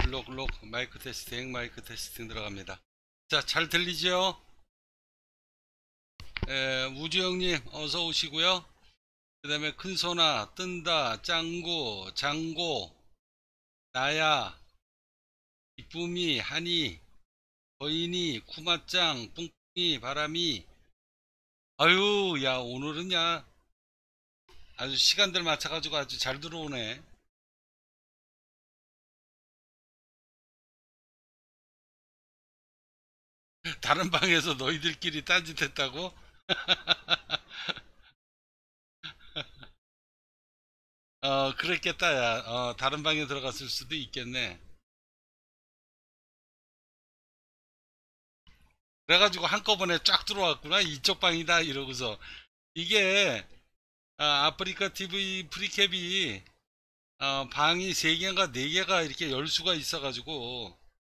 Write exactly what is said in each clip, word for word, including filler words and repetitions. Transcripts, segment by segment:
록록 마이크 테스팅 마이크 테스팅 들어갑니다. 자, 잘 들리죠? 에, 우주형님 어서 오시고요. 그 다음에 큰소나, 뜬다, 짱구, 장고, 나야, 이쁨이, 한이, 거인이, 쿠마짱, 뿡뿡이, 바람이. 아유, 야, 오늘은 야 아주 시간들 맞춰가지고 아주 잘 들어오네. 다른 방에서 너희들끼리 딴짓했다고? 어, 그랬겠다, 야. 어, 다른 방에 들어갔을 수도 있겠네. 그래가지고 한꺼번에 쫙 들어왔구나. 이쪽 방이다. 이러고서. 이게, 아, 아프리카 티비 프리캡이, 어, 방이 세 개인가 네 개가 이렇게 열 수가 있어가지고.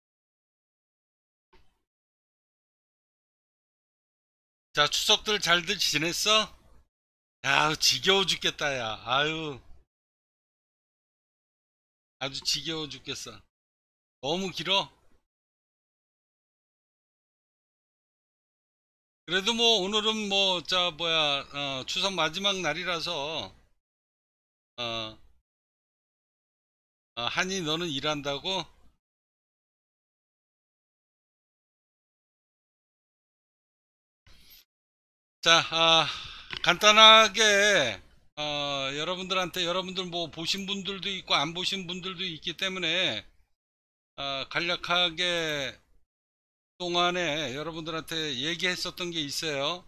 자, 추석들 잘들 지냈어? 야, 지겨워 죽겠다, 야. 아유, 아주 지겨워 죽겠어. 너무 길어? 그래도 뭐, 오늘은 뭐, 자, 뭐야, 어, 추석 마지막 날이라서, 어, 어, 한이 너는 일한다고? 자, 아, 간단하게 어, 여러분들한테 여러분들 뭐 보신 분들도 있고 안 보신 분들도 있기 때문에 어, 간략하게 동안에 여러분들한테 얘기했었던 게 있어요.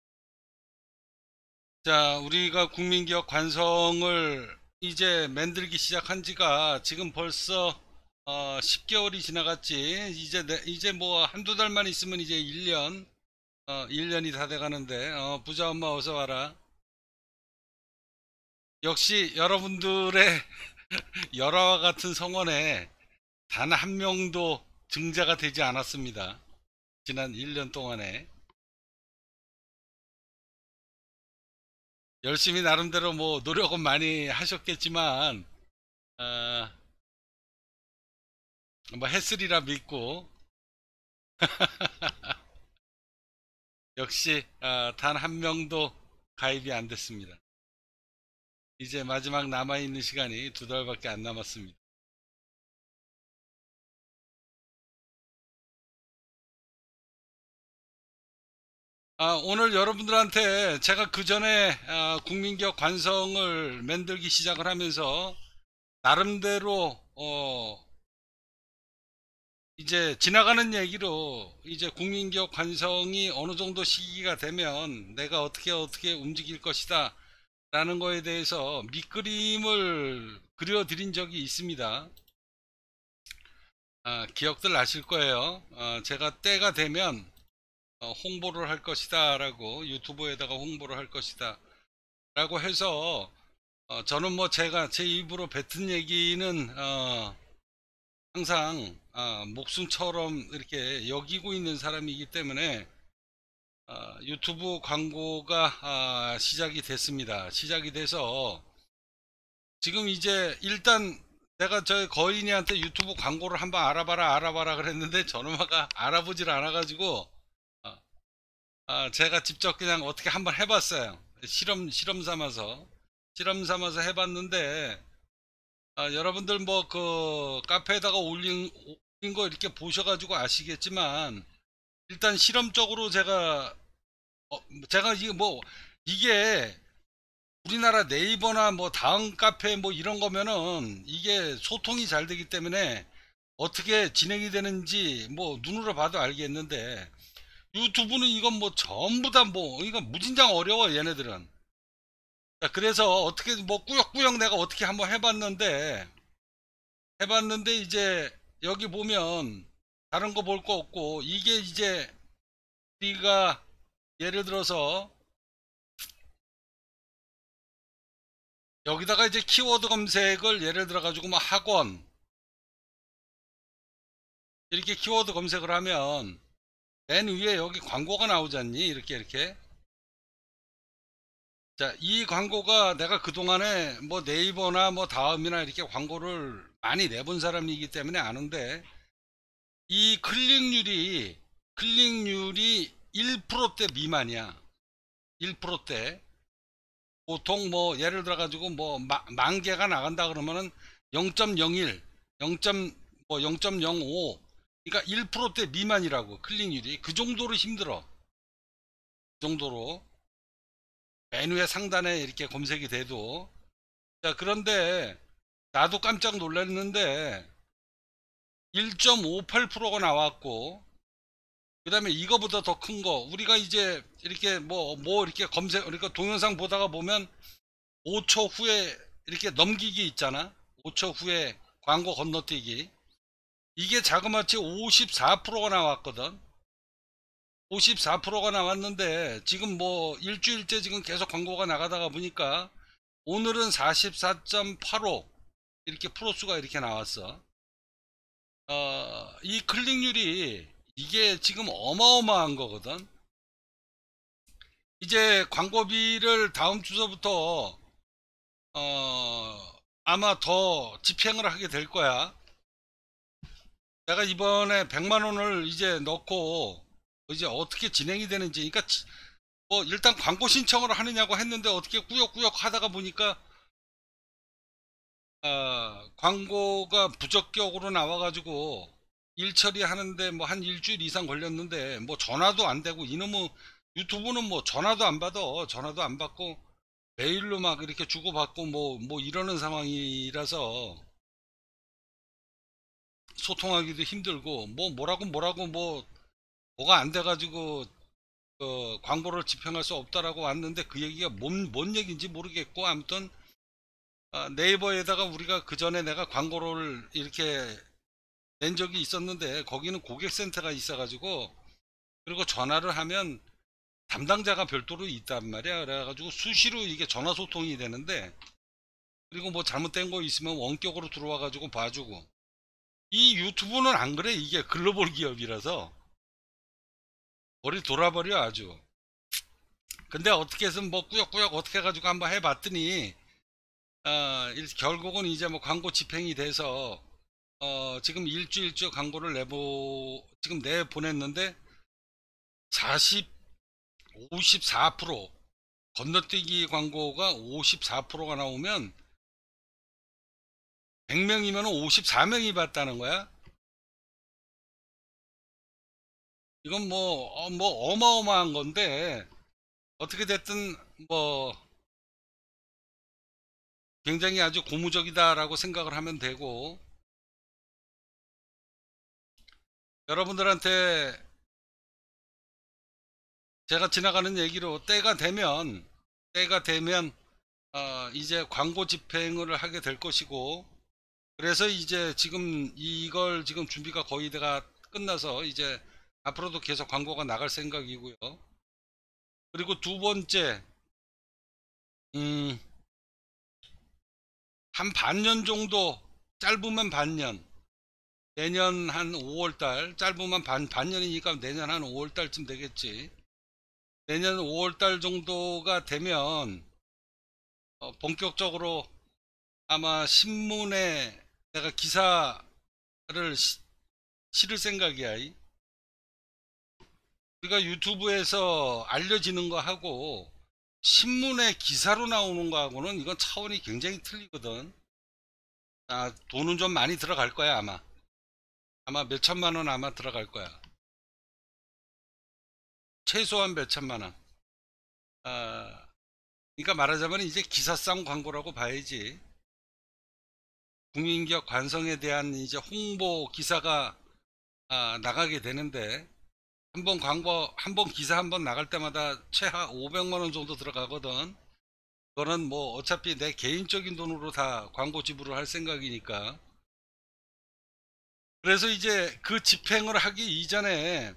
자, 우리가 국민기업 관성을 이제 만들기 시작한 지가 지금 벌써 어, 십 개월이 지나갔지. 이제 내- 이제 뭐 한두 달만 있으면 이제 일 년 어, 일 년이 다 돼가는데 어, 부자 엄마 어서 와라. 역시 여러분들의 열화와 같은 성원에 단 한 명도 증자가 되지 않았습니다. 지난 일 년 동안에 열심히 나름대로 뭐 노력은 많이 하셨겠지만 어, 뭐 했으리라 믿고 역시 어, 단 한 명도 가입이 안 됐습니다. 이제 마지막 남아있는 시간이 두 달밖에 안 남았습니다. 아, 오늘 여러분들한테 제가 그 전에 아, 국민기업 관성을 만들기 시작을 하면서 나름대로 어, 이제 지나가는 얘기로 이제 국민기업 관성이 어느 정도 시기가 되면 내가 어떻게 어떻게 움직일 것이다 라는 거에 대해서 밑그림을 그려드린 적이 있습니다. 아, 기억들 나실 거예요. 어, 제가 때가 되면 어, 홍보를 할 것이다 라고 유튜브에다가 홍보를 할 것이다 라고 해서 어, 저는 뭐 제가 제 입으로 뱉은 얘기는 어, 항상 아, 목숨처럼 이렇게 여기고 있는 사람이기 때문에 아, 유튜브 광고가 아, 시작이 됐습니다. 시작이 돼서 지금 이제 일단 내가 저 거인이한테 유튜브 광고를 한번 알아봐라 알아봐라 그랬는데 저놈아가 알아보질 않아가지고 아, 아, 제가 직접 그냥 어떻게 한번 해봤어요. 실험 실험 삼아서 실험 삼아서 해봤는데 아, 여러분들 뭐 그 카페에다가 올린, 올린 거 이렇게 보셔가지고 아시겠지만 일단 실험적으로 제가 어, 제가 이게 뭐 이게 우리나라 네이버나 뭐 다음 카페 뭐 이런 거면은 이게 소통이 잘 되기 때문에 어떻게 진행이 되는지 뭐 눈으로 봐도 알겠는데 유튜브는 이건 뭐 전부 다 뭐 이건 무진장 어려워 얘네들은. 자, 그래서 어떻게 뭐 꾸역꾸역 내가 어떻게 한번 해봤는데 해봤는데 이제 여기 보면 다른 거 볼 거 없고 이게 이제 우리가 예를 들어서 여기다가 이제 키워드 검색을 예를 들어 가지고 뭐 학원 이렇게 키워드 검색을 하면 맨 위에 여기 광고가 나오지 않니? 이렇게 이렇게. 자, 이 광고가 내가 그동안에 뭐 네이버나 뭐 다음이나 이렇게 광고를 많이 내본 사람이기 때문에 아는데, 이 클릭률이 클릭률이 일 퍼센트대 미만이야. 일 퍼센트대. 보통 뭐 예를 들어 가지고 뭐 만 개가 나간다 그러면은 영 점 영일, 영. 뭐 영 점 영오, 그러니까 일 퍼센트대 미만이라고. 클릭률이 그 정도로 힘들어. 그 정도로 메뉴의 상단에 이렇게 검색이 돼도. 자, 그런데 나도 깜짝 놀랐는데 일 점 오팔 퍼센트가 나왔고, 그 다음에 이거보다 더 큰 거, 우리가 이제 이렇게 뭐, 뭐 이렇게 검색, 그러니까 동영상 보다가 보면 오 초 후에 이렇게 넘기기 있잖아. 오 초 후에 광고 건너뛰기. 이게 자그마치 오십사 퍼센트가 나왔거든. 오십사 퍼센트가 나왔는데 지금 뭐 일주일째 지금 계속 광고가 나가다가 보니까 오늘은 사십사 점 팔오 이렇게 프로수가 이렇게 나왔어. 어, 이 클릭률이 이게 지금 어마어마한 거거든. 이제 광고비를 다음 주서부터 어, 아마 더 집행을 하게 될 거야. 내가 이번에 백만 원을 이제 넣고 이제 어떻게 진행이 되는지, 그러니까 뭐 일단 광고 신청을 하느냐고 했는데 어떻게 꾸역꾸역 하다가 보니까 어, 광고가 부적격으로 나와가지고 일 처리하는데 뭐 한 일주일 이상 걸렸는데, 뭐 전화도 안 되고, 이놈의 유튜브는 뭐 전화도 안 받아. 전화도 안 받고 메일로 막 이렇게 주고받고 뭐 뭐 이러는 상황이라서 소통하기도 힘들고, 뭐 뭐라고 뭐라고 뭐 뭐가 안 돼가지고 어, 광고를 집행할 수 없다라고 왔는데, 그 얘기가 뭔, 뭔 얘기인지 모르겠고, 아무튼 아, 네이버에다가 우리가 그 전에 내가 광고를 이렇게 낸 적이 있었는데 거기는 고객센터가 있어가지고, 그리고 전화를 하면 담당자가 별도로 있단 말이야. 그래가지고 수시로 이게 전화 소통이 되는데, 그리고 뭐 잘못된 거 있으면 원격으로 들어와가지고 봐주고. 이 유튜브는 안 그래. 이게 글로벌 기업이라서 머리 돌아버려 아주. 근데 어떻게 해서 뭐 꾸역꾸역 어떻게 해가지고 한번 해봤더니 어, 결국은 이제 뭐 광고 집행이 돼서 어, 지금 일주일째 광고를 내보 지금 내 보냈는데 사십 오십사 퍼센트 건너뛰기 광고가 오십사 퍼센트가 나오면 백 명이면 오십사 명이 봤다는 거야. 이건 뭐, 어, 뭐 어마어마한 건데, 어떻게 됐든 뭐 굉장히 아주 고무적이다라고 생각을 하면 되고, 여러분들한테 제가 지나가는 얘기로 때가 되면 때가 되면 어, 이제 광고 집행을 하게 될 것이고, 그래서 이제 지금 이걸 지금 준비가 거의 다가 끝나서 이제 앞으로도 계속 광고가 나갈 생각이고요. 그리고 두 번째, 음, 한 반년 정도, 짧으면 반년, 내년 한 오월달, 짧으면 반, 반년이니까 내년 한 오월달쯤 되겠지. 내년 오월달 정도가 되면 어, 본격적으로 아마 신문에 내가 기사를 시- 실을 생각이야. 우리가 유튜브에서 알려지는 거 하고 신문에 기사로 나오는 거 하고는 이건 차원이 굉장히 틀리거든. 아, 돈은 좀 많이 들어갈 거야. 아마 아마 몇 천만 원 아마 들어갈 거야. 최소한 몇 천만 원. 아, 그러니까 말하자면 이제 기사성 광고라고 봐야지. 국민기업 관성에 대한 이제 홍보 기사가 아, 나가게 되는데, 한 번 광고, 한 번 기사 한 번 나갈 때마다 최하 오백만 원 정도 들어가거든. 그거는 뭐 어차피 내 개인적인 돈으로 다 광고 지불을 할 생각이니까. 그래서 이제 그 집행을 하기 이전에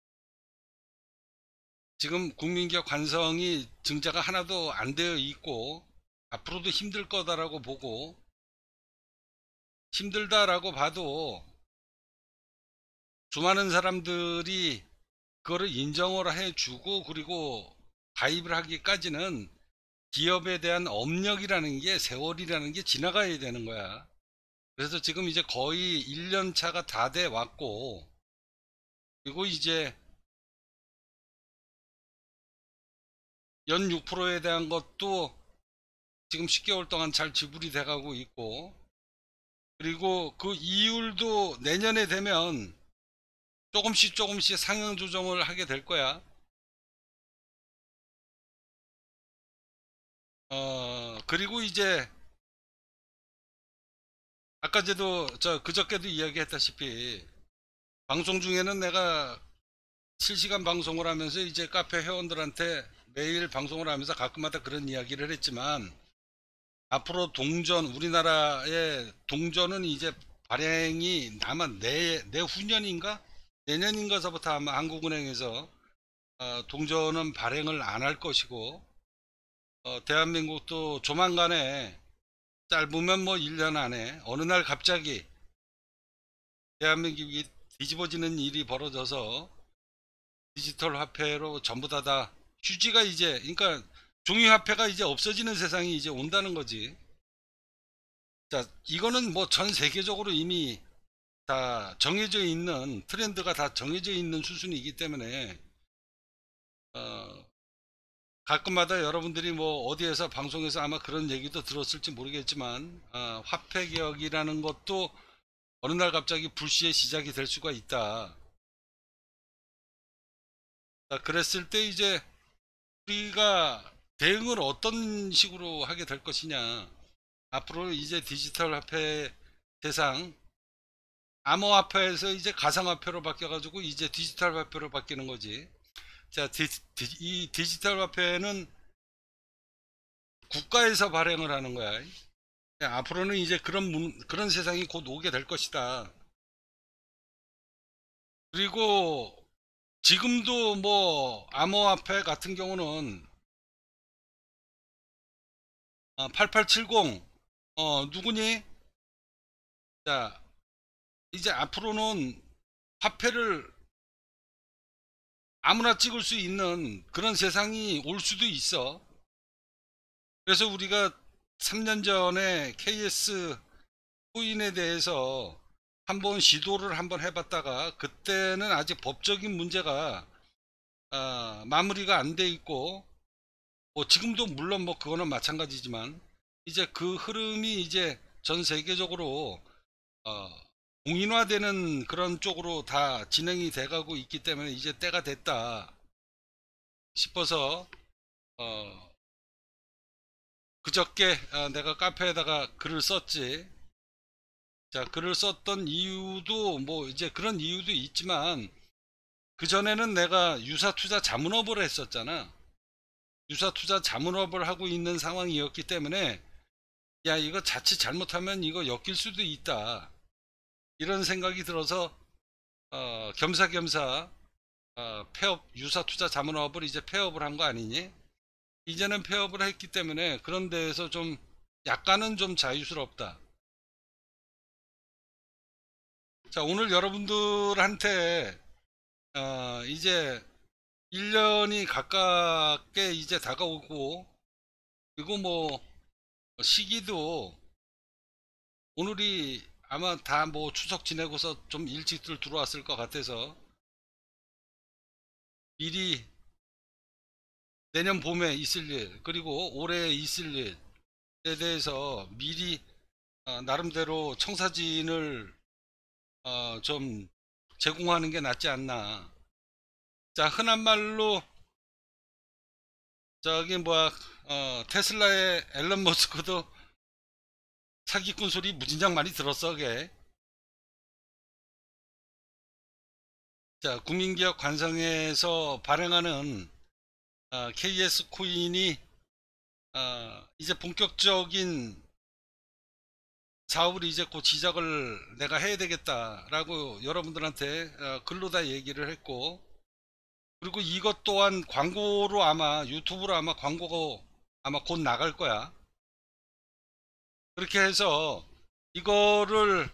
지금 국민기업 관성이 증자가 하나도 안 되어 있고 앞으로도 힘들 거다라고 보고, 힘들다라고 봐도 수많은 사람들이 그거를 인정을 해주고 그리고 가입을 하기까지는 기업에 대한 업력이라는 게, 세월이라는 게 지나가야 되는 거야. 그래서 지금 이제 거의 일 년 차가 다 돼 왔고, 그리고 이제 연 육 퍼센트에 대한 것도 지금 십 개월 동안 잘 지불이 돼 가고 있고, 그리고 그 이율도 내년에 되면 조금씩 조금씩 상향 조정을 하게 될 거야. 어, 그리고 이제 아까 저도 저 그저께도 이야기했다시피 방송 중에는 내가 실시간 방송을 하면서 이제 카페 회원들한테 매일 방송을 하면서 가끔마다 그런 이야기를 했지만, 앞으로 동전, 우리나라의 동전은 이제 발행이 아마 내, 내후년인가? 내년인가서부터 아마 한국은행에서 어, 동전은 발행을 안 할 것이고, 어, 대한민국도 조만간에 짧으면 뭐 일 년 안에 어느 날 갑자기 대한민국이 뒤집어지는 일이 벌어져서 디지털 화폐로 전부 다 다 휴지가 이제, 그러니까 종이 화폐가 이제 없어지는 세상이 이제 온다는 거지. 자, 이거는 뭐 전 세계적으로 이미 다 정해져 있는 트렌드가 다 정해져 있는 수준이기 때문에 어, 가끔마다 여러분들이 뭐 어디에서 방송에서 아마 그런 얘기도 들었을지 모르겠지만, 어, 화폐 개혁이라는 것도 어느 날 갑자기 불시에 시작이 될 수가 있다. 자, 그랬을 때 이제 우리가 대응을 어떤 식으로 하게 될 것이냐. 앞으로 이제 디지털 화폐 세상, 암호화폐에서 이제 가상화폐로 바뀌어가지고 이제 디지털 화폐로 바뀌는 거지. 자, 디, 디, 이 디지털 화폐는 국가에서 발행을 하는 거야. 앞으로는 이제 그런 문, 그런 세상이 곧 오게 될 것이다. 그리고 지금도 뭐 암호화폐 같은 경우는 어, 팔팔칠공 어 누구니? 자, 이제 앞으로는 화폐를 아무나 찍을 수 있는 그런 세상이 올 수도 있어. 그래서 우리가 삼 년 전에 케이에스 코인에 대해서 한번 시도를 한번 해봤다가, 그때는 아직 법적인 문제가 아, 마무리가 안 돼 있고, 뭐 지금도 물론 뭐 그거는 마찬가지지만 이제 그 흐름이 이제 전 세계적으로 어, 공인화되는 그런 쪽으로 다 진행이 돼가고 있기 때문에 이제 때가 됐다 싶어서 어, 그저께 어, 내가 카페에다가 글을 썼지. 자, 글을 썼던 이유도 뭐 이제 그런 이유도 있지만, 그 전에는 내가 유사투자 자문업을 했었잖아. 유사투자 자문업을 하고 있는 상황이었기 때문에 야, 이거 자칫 잘못하면 이거 엮일 수도 있다, 이런 생각이 들어서 어, 겸사겸사 어, 폐업, 유사투자 자문업을 이제 폐업을 한 거 아니니? 이제는 폐업을 했기 때문에 그런 데에서 좀 약간은 좀 자유스럽다. 자, 오늘 여러분들한테 어, 이제 일 년이 가깝게 이제 다가오고, 그리고 뭐 시기도 오늘이 아마 다 뭐 추석 지내고서 좀 일찍들 들어왔을 것 같아서 미리 내년 봄에 있을 일, 그리고 올해 있을 일에 대해서 미리 어, 나름대로 청사진을 어, 좀 제공하는 게 낫지 않나. 자, 흔한 말로 저기 뭐야, 어, 테슬라의 앨런 머스크도 사기꾼 소리 무진장 많이 들었어, 걔. 자, 국민기업 관성에서 발행하는 어, 케이에스 코인이 어, 이제 본격적인 사업을 이제 곧 시작을 내가 해야 되겠다라고 여러분들한테 어, 글로 다 얘기를 했고, 그리고 이것 또한 광고로 아마 유튜브로 아마 광고가 아마 곧 나갈 거야. 그렇게 해서 이거를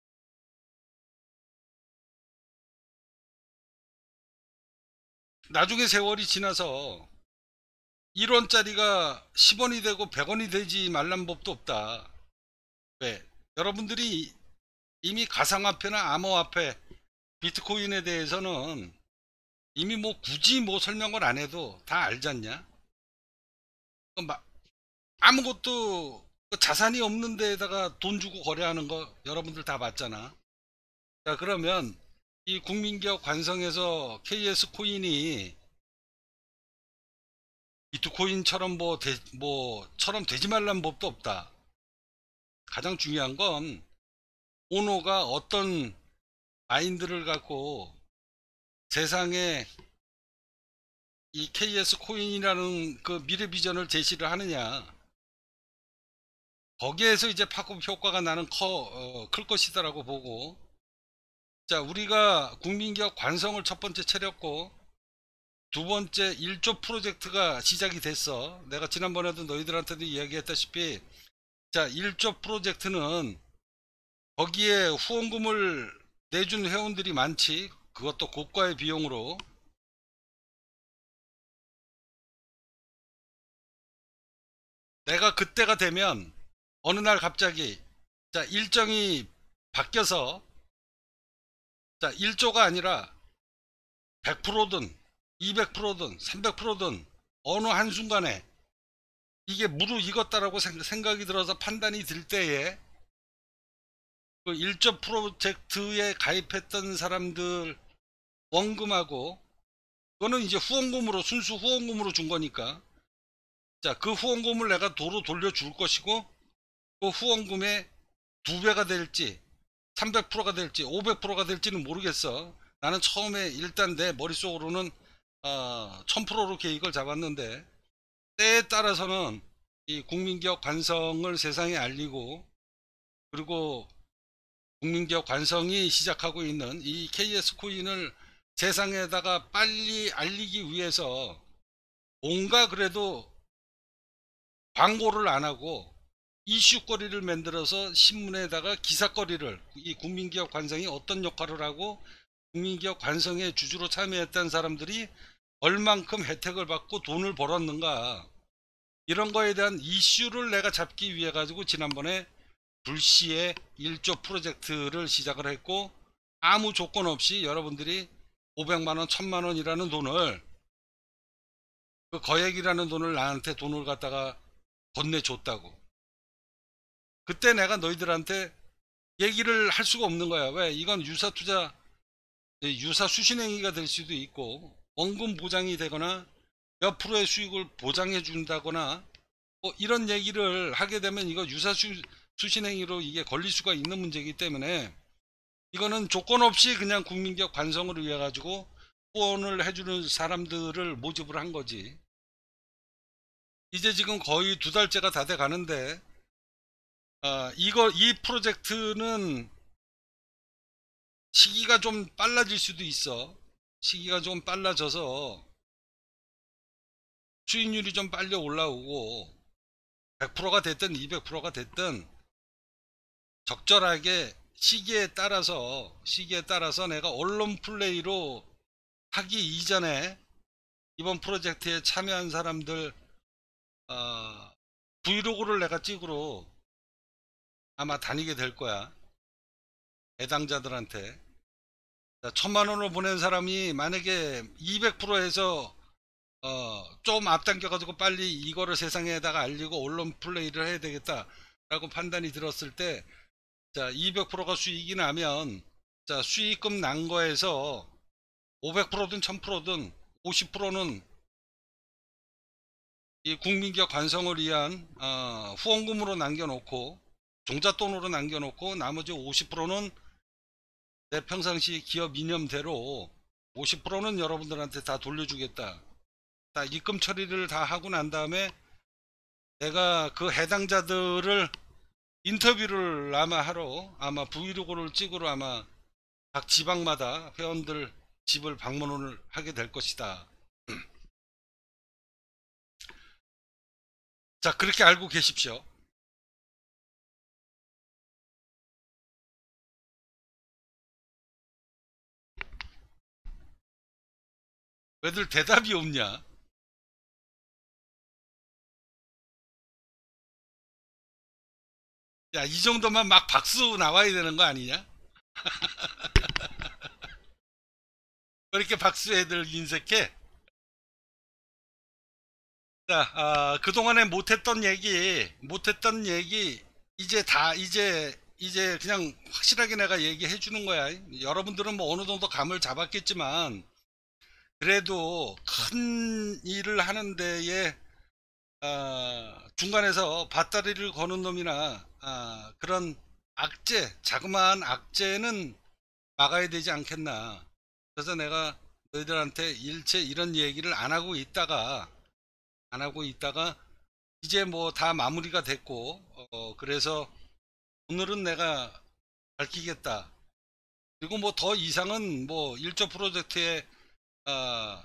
나중에 세월이 지나서 일 원짜리가 십 원이 되고 백 원이 되지 말란 법도 없다. 왜? 여러분들이 이미 가상화폐나 암호화폐, 비트코인에 대해서는 이미 뭐 굳이 뭐 설명을 안 해도 다 알지 않냐? 그 마- 아무것도 그 자산이 없는 데에다가 돈 주고 거래하는 거 여러분들 다 봤잖아. 자, 그러면 이 국민기업 관성에서 케이에스 코인이 비트코인처럼 뭐, 되, 뭐처럼 되지 말라는 법도 없다. 가장 중요한 건 오너가 어떤 마인드를 갖고 세상에 이 케이에스 코인이라는 그 미래 비전을 제시를 하느냐, 거기에서 이제 파급 효과가 나는 커, 어, 클 것이다라고 보고. 자, 우리가 국민기업 관성을 첫 번째 차렸고 두 번째 일 조 프로젝트가 시작이 됐어. 내가 지난번에도 너희들한테도 이야기했다시피, 자, 일 조 프로젝트는 거기에 후원금을 내준 회원들이 많지. 그것도 고가의 비용으로. 내가 그때가 되면 어느 날 갑자기, 자, 일정이 바뀌어서, 자, 일 조가 아니라 백 퍼센트든 이백 퍼센트든 삼백 퍼센트든 어느 한순간에 이게 무르익었다라고 생각이 들어서 판단이 들 때에 그 일 조 프로젝트에 가입했던 사람들 원금하고, 그거는 이제 후원금으로, 순수 후원금으로 준 거니까, 자, 그 후원금을 내가 도로 돌려줄 것이고, 그 후원금의 두 배가 될지 삼백 퍼센트가 될지 오백 퍼센트가 될지는 모르겠어. 나는 처음에 일단 내 머릿속으로는 어, 천 퍼센트로 계획을 잡았는데, 때에 따라서는 이 국민기업 관성을 세상에 알리고, 그리고 국민기업 관성이 시작하고 있는 이 케이에스 코인을 세상에다가 빨리 알리기 위해서 뭔가 그래도 광고를 안 하고 이슈거리를 만들어서 신문에다가 기사거리를, 이 국민기업 관성이 어떤 역할을 하고 국민기업 관성의 주주로 참여했던 사람들이 얼만큼 혜택을 받고 돈을 벌었는가, 이런 거에 대한 이슈를 내가 잡기 위해 가지고 지난번에 불시에 일 조 프로젝트를 시작을 했고, 아무 조건 없이 여러분들이 오백만 원, 천만 원이라는 돈을, 그 거액이라는 돈을 나한테 돈을 갖다가 건네줬다고. 그때 내가 너희들한테 얘기를 할 수가 없는 거야. 왜? 이건 유사 투자, 유사 수신행위가 될 수도 있고, 원금 보장이 되거나 몇 프로의 수익을 보장해 준다거나 뭐 이런 얘기를 하게 되면 이거 유사 수, 수신행위로 이게 걸릴 수가 있는 문제이기 때문에, 이거는 조건 없이 그냥 국민기업 관성을 위해 가지고 후원을 해주는 사람들을 모집을 한 거지. 이제 지금 거의 두 달째가 다 돼 가는데, 아, 이거 이 프로젝트는 시기가 좀 빨라질 수도 있어. 시기가 좀 빨라져서 수익률이 좀 빨리 올라오고 백 퍼센트가 됐든 이백 퍼센트가 됐든 적절하게 시기에 따라서 시기에 따라서 내가 언론 플레이로 하기 이전에 이번 프로젝트에 참여한 사람들 어, 브이로그를 내가 찍으러 아마 다니게 될 거야. 해당자들한테. 천만 원을 보낸 사람이 만약에 이백 퍼센트 해서 어, 좀 앞당겨 가지고 빨리 이거를 세상에다가 알리고 언론 플레이를 해야 되겠다 라고 판단이 들었을 때, 자, 이백 퍼센트가 수익이 나면, 자, 수익금 난 거에서 오백 퍼센트든 천 퍼센트든 오십 퍼센트는 이 국민기업 관성을 위한 어, 후원금으로 남겨놓고, 종잣돈으로 남겨놓고, 나머지 오십 퍼센트는 내 평상시 기업 이념대로 오십 퍼센트는 여러분들한테 다 돌려주겠다. 다 입금 처리를 다 하고 난 다음에 내가 그 해당자들을 인터뷰를 아마 하러, 아마 브이로그를 찍으러 아마 각 지방마다 회원들 집을 방문을 하게 될 것이다. 자, 그렇게 알고 계십시오. 왜들 대답이 없냐? 야, 이 정도만 막 박수 나와야 되는 거 아니냐? 왜 이렇게 박수 애들 인색해? 자, 아, 그동안에 못했던 얘기, 못했던 얘기, 이제 다, 이제, 이제 그냥 확실하게 내가 얘기해 주는 거야. 여러분들은 뭐 어느 정도 감을 잡았겠지만, 그래도 큰 일을 하는 데에, 아, 중간에서 밭다리를 거는 놈이나, 아, 그런 악재, 자그마한 악재는 막아야 되지 않겠나. 그래서 내가 너희들한테 일체 이런 얘기를 안 하고 있다가, 안 하고 있다가, 이제 뭐 다 마무리가 됐고, 어, 그래서 오늘은 내가 밝히겠다. 그리고 뭐 더 이상은 뭐 일조 프로젝트에 어,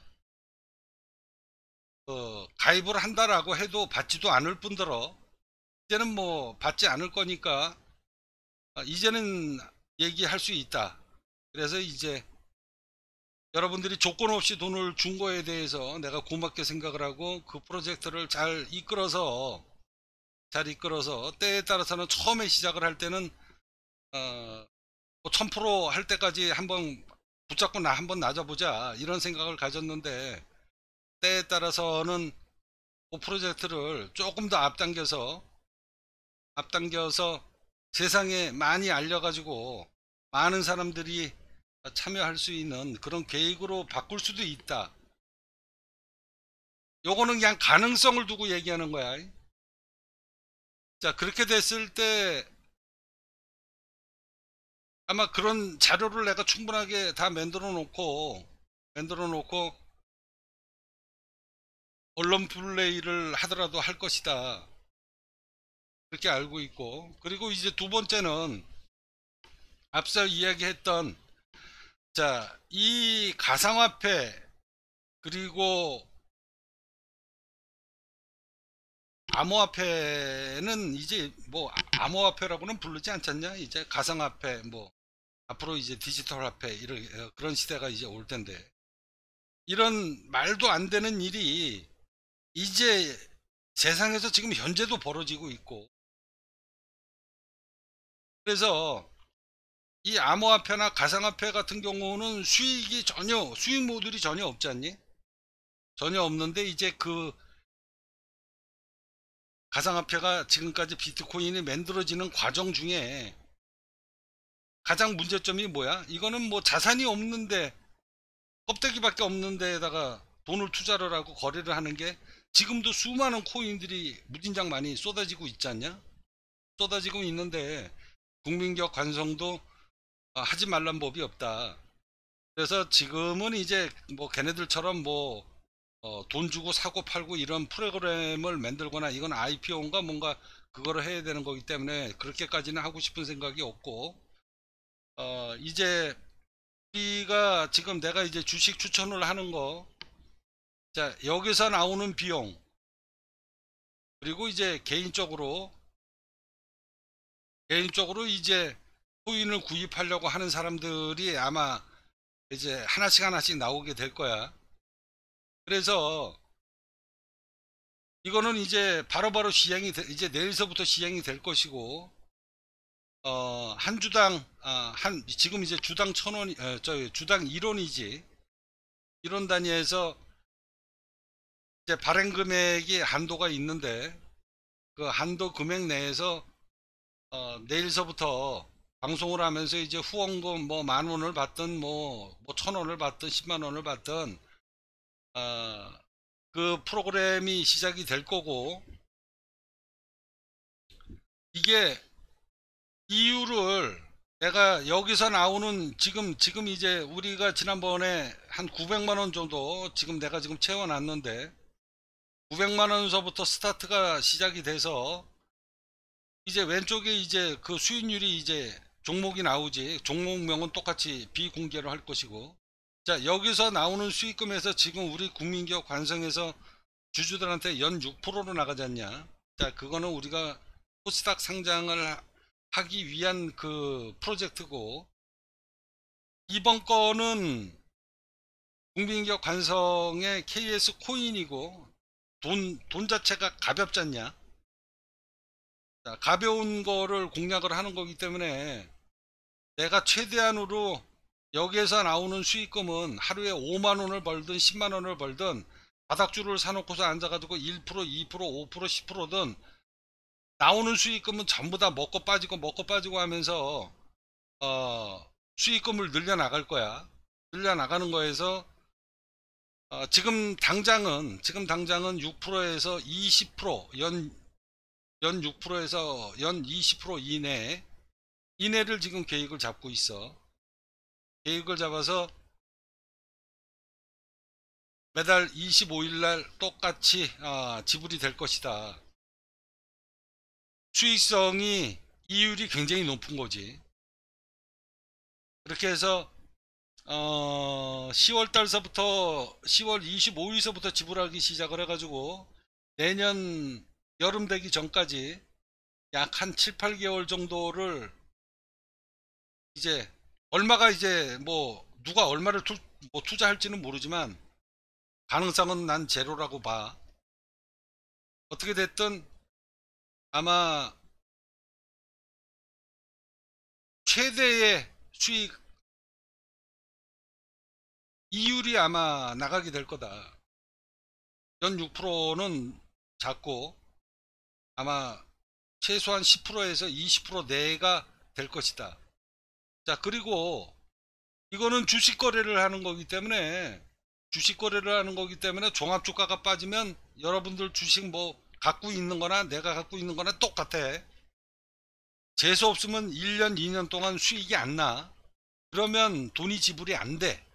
어, 가입을 한다라고 해도 받지도 않을 뿐더러 이제는 뭐 받지 않을 거니까 어, 이제는 얘기할 수 있다. 그래서 이제 여러분들이 조건 없이 돈을 준 거에 대해서 내가 고맙게 생각을 하고 그 프로젝트를 잘 이끌어서 잘 이끌어서 때에 따라서는 처음에 시작을 할 때는 어, 뭐 천 프로 할 때까지 한번 붙잡고 나 한번 나자보자 이런 생각을 가졌는데 때에 따라서는 그 프로젝트를 조금 더 앞당겨서 앞당겨서 세상에 많이 알려가지고 많은 사람들이 참여할 수 있는 그런 계획으로 바꿀 수도 있다. 요거는 그냥 가능성을 두고 얘기하는 거야. 자, 그렇게 됐을 때 아마 그런 자료를 내가 충분하게 다 만들어 놓고 만들어 놓고 언론 플레이를 하더라도 할 것이다. 그렇게 알고 있고, 그리고 이제 두 번째는 앞서 이야기했던 자, 이 가상화폐 그리고 암호화폐는 이제 뭐 암호화폐라고는 부르지 않잖냐. 이제 가상화폐 뭐 앞으로 이제 디지털 화폐 이런 그런 시대가 이제 올 텐데 이런 말도 안 되는 일이 이제 세상에서 지금 현재도 벌어지고 있고, 그래서 이 암호화폐나 가상화폐 같은 경우는 수익이 전혀 수익 모듈이 전혀 없지 않니? 전혀 없는데 이제 그 가상화폐가 지금까지 비트코인이 만들어지는 과정 중에 가장 문제점이 뭐야? 이거는 뭐 자산이 없는데 껍데기밖에 없는 데에다가 돈을 투자를 하고 거래를 하는 게 지금도 수많은 코인들이 무진장 많이 쏟아지고 있지 않냐? 쏟아지고 있는데 국민적 관성도 하지 말란 법이 없다. 그래서 지금은 이제 뭐 걔네들처럼 뭐 어, 돈 주고 사고 팔고 이런 프로그램을 만들거나 이건 아이피오인가 뭔가 그거를 해야 되는 거기 때문에 그렇게까지는 하고 싶은 생각이 없고, 어, 이제 우리가 지금 내가 이제 주식 추천을 하는 거, 자, 여기서 나오는 비용, 그리고 이제 개인적으로, 개인적으로 이제 코인을 구입하려고 하는 사람들이 아마 이제 하나씩 하나씩 나오게 될 거야. 그래서 이거는 이제 바로바로 시행이 되, 이제 내일서부터 시행이 될 것이고, 어, 한 주당 어, 한 지금 이제 주당 천 원이 어, 저 주당 일 원이지 일 원 단위에서 이제 발행 금액이 한도가 있는데 그 한도 금액 내에서 어, 내일서부터 방송을 하면서 이제 후원금 뭐 만 원을 받든 뭐 뭐 천 원을 받든 십만 원을 받든 어, 그 프로그램이 시작이 될 거고, 이게 이유를 내가 여기서 나오는 지금 지금 이제 우리가 지난번에 한 구백만 원 정도 지금 내가 지금 채워놨는데 구백만 원서부터 스타트가 시작이 돼서 이제 왼쪽에 이제 그 수익률이 이제 종목이 나오지, 종목명은 똑같이 비공개로 할 것이고, 자, 여기서 나오는 수익금에서 지금 우리 국민기업 관성에서 주주들한테 연 육 퍼센트로 나가지 않냐. 자, 그거는 우리가 코스닥 상장을 하기 위한 그 프로젝트고, 이번 거는 국민기업 관성의 케이에스 코인이고 돈, 돈 자체가 가볍지 않냐. 자, 가벼운 거를 공략을 하는 거기 때문에 내가 최대한으로 여기에서 나오는 수익금은 하루에 오만 원을 벌든 십만 원을 벌든 바닥줄을 사놓고서 앉아가지고 일 퍼센트, 이 퍼센트, 오 퍼센트, 십 퍼센트든 나오는 수익금은 전부 다 먹고 빠지고 먹고 빠지고 하면서 어, 수익금을 늘려나갈 거야. 늘려나가는 거에서 어, 지금 당장은 지금 당장은 육 퍼센트에서 이십 퍼센트 연, 연 육 퍼센트에서 연 이십 퍼센트 이내 이내를 지금 계획을 잡고 있어. 계획을 잡아서 매달 이십오 일 날 똑같이 어, 지불이 될 것이다. 수익성이 이율이 굉장히 높은 거지. 그렇게 해서 어, 시월 달서부터 시월 이십오 일서부터 지불하기 시작을 해가지고 내년 여름 되기 전까지 약 한 칠, 팔 개월 정도를 이제 얼마가 이제 뭐 누가 얼마를 투, 뭐 투자할지는 모르지만 가능성은 난 제로라고 봐. 어떻게 됐든 아마 최대의 수익 이율이 아마 나가게 될 거다. 연 육 퍼센트는 작고 아마 최소한 십 퍼센트에서 이십 퍼센트 내가 될 것이다. 자, 그리고 이거는 주식 거래를 하는 거기 때문에 주식 거래를 하는 거기 때문에 종합주가가 빠지면 여러분들 주식 뭐 갖고 있는 거나 내가 갖고 있는 거나 똑같아. 재수 없으면 일 년, 이 년 동안 수익이 안 나. 그러면 돈이 지불이 안 돼.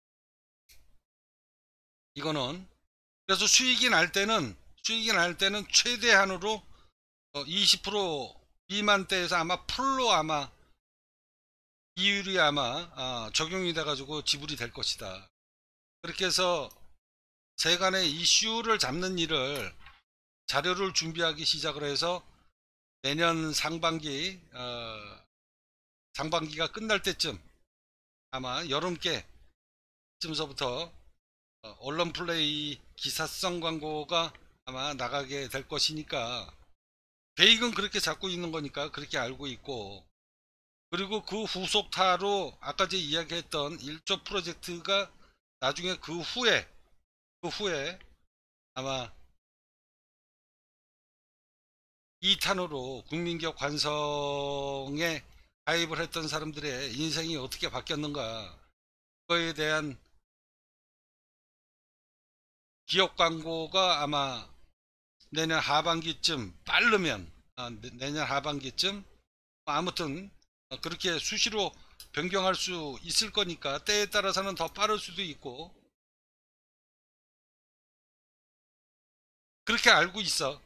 이거는. 그래서 수익이 날 때는 수익이 날 때는 최대한으로 이십 퍼센트 미만대에서 아마 풀로 아마 이율이 아마 아, 적용이 돼 가지고 지불이 될 것이다. 그렇게 해서 세간의 이슈를 잡는 일을 자료를 준비하기 시작을 해서 내년 상반기 어, 상반기가 끝날 때쯤 아마 여름께 쯤서부터 어, 언론 플레이 기사성 광고가 아마 나가게 될 것이니까 계획은 그렇게 잡고 있는 거니까 그렇게 알고 있고, 그리고 그 후속타로 아까 제 이야기했던 일 조 프로젝트가 나중에 그 후에 그 후에 아마 이 탄으로 국민기업 관성에 가입을 했던 사람들의 인생이 어떻게 바뀌었는가, 그거에 대한 기업 광고가 아마 내년 하반기쯤 빠르면 아, 내년 하반기쯤 아무튼 그렇게 수시로 변경할 수 있을 거니까 때에 따라서는 더 빠를 수도 있고 그렇게 알고 있어.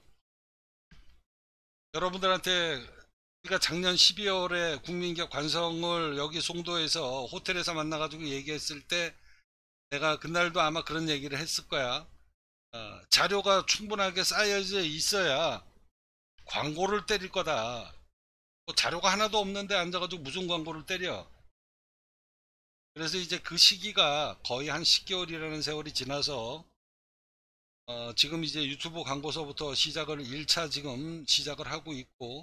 여러분들한테 우리가 작년 십이월에 국민기업 관성을 여기 송도에서 호텔에서 만나가지고 얘기했을 때 내가 그날도 아마 그런 얘기를 했을 거야. 어, 자료가 충분하게 쌓여져 있어야 광고를 때릴 거다. 뭐 자료가 하나도 없는데 앉아가지고 무슨 광고를 때려. 그래서 이제 그 시기가 거의 한 십 개월이라는 세월이 지나서 어, 지금 이제 유튜브 광고서부터 시작을 일 차 지금 시작을 하고 있고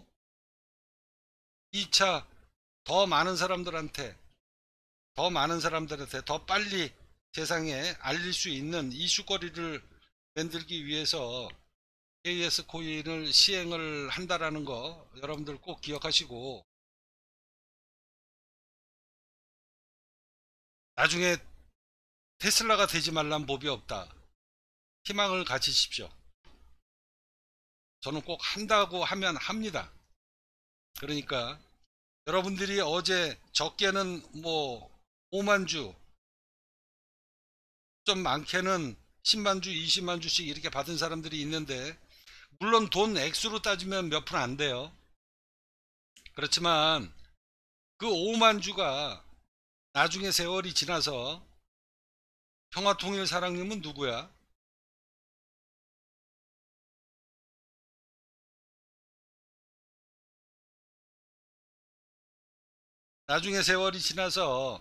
이 차 더 많은 사람들한테 더 많은 사람들한테 더 빨리 세상에 알릴 수 있는 이슈거리를 만들기 위해서 케이에스 코인을 시행을 한다라는 거 여러분들 꼭 기억하시고 나중에 테슬라가 되지 말란 법이 없다. 희망을 가지십시오. 저는 꼭 한다고 하면 합니다. 그러니까 여러분들이 어제 적게는 뭐 오만 주, 좀 많게는 십만 주, 이십만 주씩 이렇게 받은 사람들이 있는데 물론 돈 액수로 따지면 몇 푼 안 돼요. 그렇지만 그 오만 주가 나중에 세월이 지나서 평화통일사랑님은 누구야? 나중에 세월이 지나서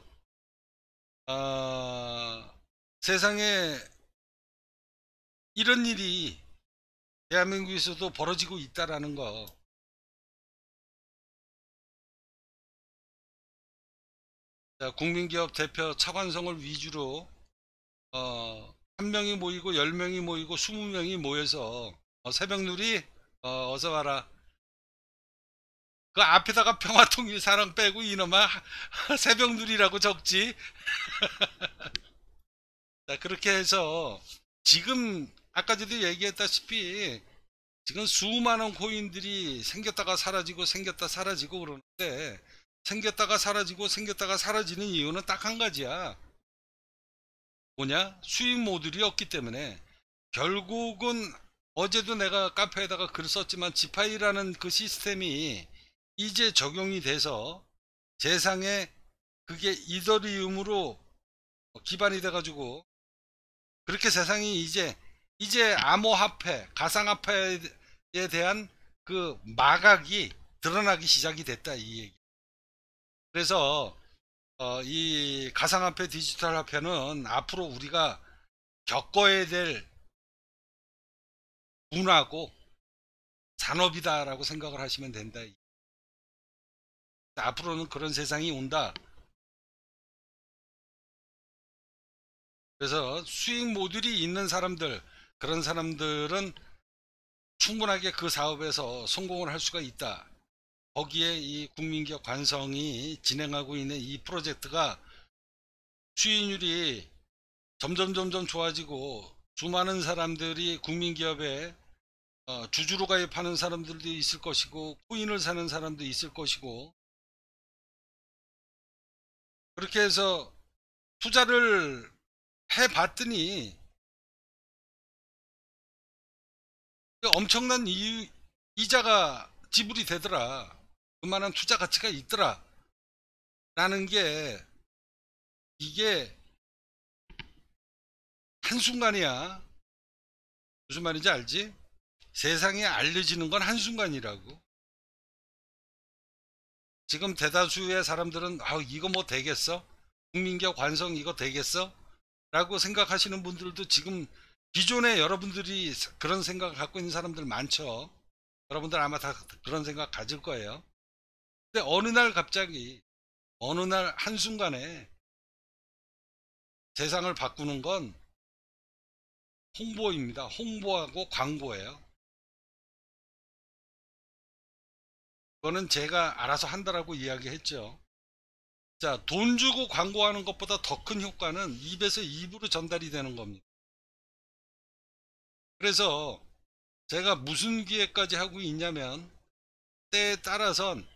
어, 세상에 이런 일이 대한민국에서도 벌어지고 있다라는 거 자, 국민기업 대표 차관성을 위주로 어, 한 명이 모이고 열 명이 모이고 스무 명이 모여서 어, 새벽누리 어, 어서 와라. 그 앞에다가 평화통일 사랑 빼고 이놈아 새벽누리라고 적지. 자, 그렇게 해서 지금 아까 전에 얘기했다시피 지금 수많은 코인들이 생겼다가 사라지고 생겼다 사라지고 그러는데 생겼다가 사라지고 생겼다가 사라지는 이유는 딱 한 가지야. 뭐냐? 수익 모듈이 없기 때문에. 결국은 어제도 내가 카페에다가 글 썼지만 지파이라는 그 시스템이 이제 적용이 돼서 세상에 그게 이더리움으로 기반이 돼가지고 그렇게 세상이 이제 이제 암호화폐 가상화폐에 대한 그 마각이 드러나기 시작이 됐다 이 얘기. 그래서 어, 이 가상화폐 디지털 화폐는 앞으로 우리가 겪어야 될 문화고 산업이다라고 생각을 하시면 된다. 앞으로는 그런 세상이 온다. 그래서 수익 모듈이 있는 사람들, 그런 사람들은 충분하게 그 사업에서 성공을 할 수가 있다. 거기에 이 국민기업 관성이 진행하고 있는 이 프로젝트가 수익률이 점점 점점 좋아지고 수많은 사람들이 국민기업에 어, 주주로 가입하는 사람들도 있을 것이고 코인을 사는 사람도 있을 것이고 그렇게 해서 투자를 해봤더니 엄청난 이, 이자가 지불이 되더라. 그만한 투자 가치가 있더라. 라는 게 이게 한순간이야. 무슨 말인지 알지? 세상에 알려지는 건 한순간이라고. 지금 대다수의 사람들은 아 이거 뭐 되겠어? 국민기업 관성 이거 되겠어? 라고 생각하시는 분들도 지금 기존에 여러분들이 그런 생각을 갖고 있는 사람들 많죠. 여러분들 아마 다 그런 생각 가질 거예요. 근데 어느 날 갑자기 어느 날 한순간에 세상을 바꾸는 건 홍보입니다. 홍보하고 광고예요. 그거는 제가 알아서 한다라고 이야기했죠. 자, 돈 주고 광고하는 것보다 더 큰 효과는 입에서 입으로 전달이 되는 겁니다. 그래서 제가 무슨 기획까지 하고 있냐면 때에 따라선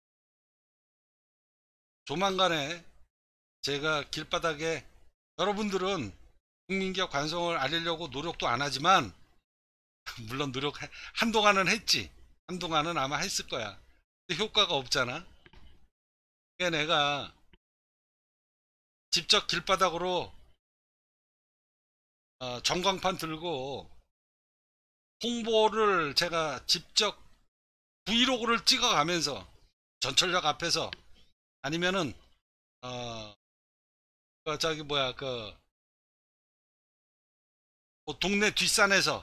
조만간에 제가 길바닥에 여러분들은 국민기업 관성을 알리려고 노력도 안 하지만 물론 노력 한동안은 했지. 한동안은 아마 했을 거야. 근데 효과가 없잖아. 그러니까 내가 직접 길바닥으로 어, 전광판 들고 홍보를 제가 직접 브이로그를 찍어가면서 전철역 앞에서 아니면은 어, 그 저기 뭐야 그 뭐 동네 뒷산에서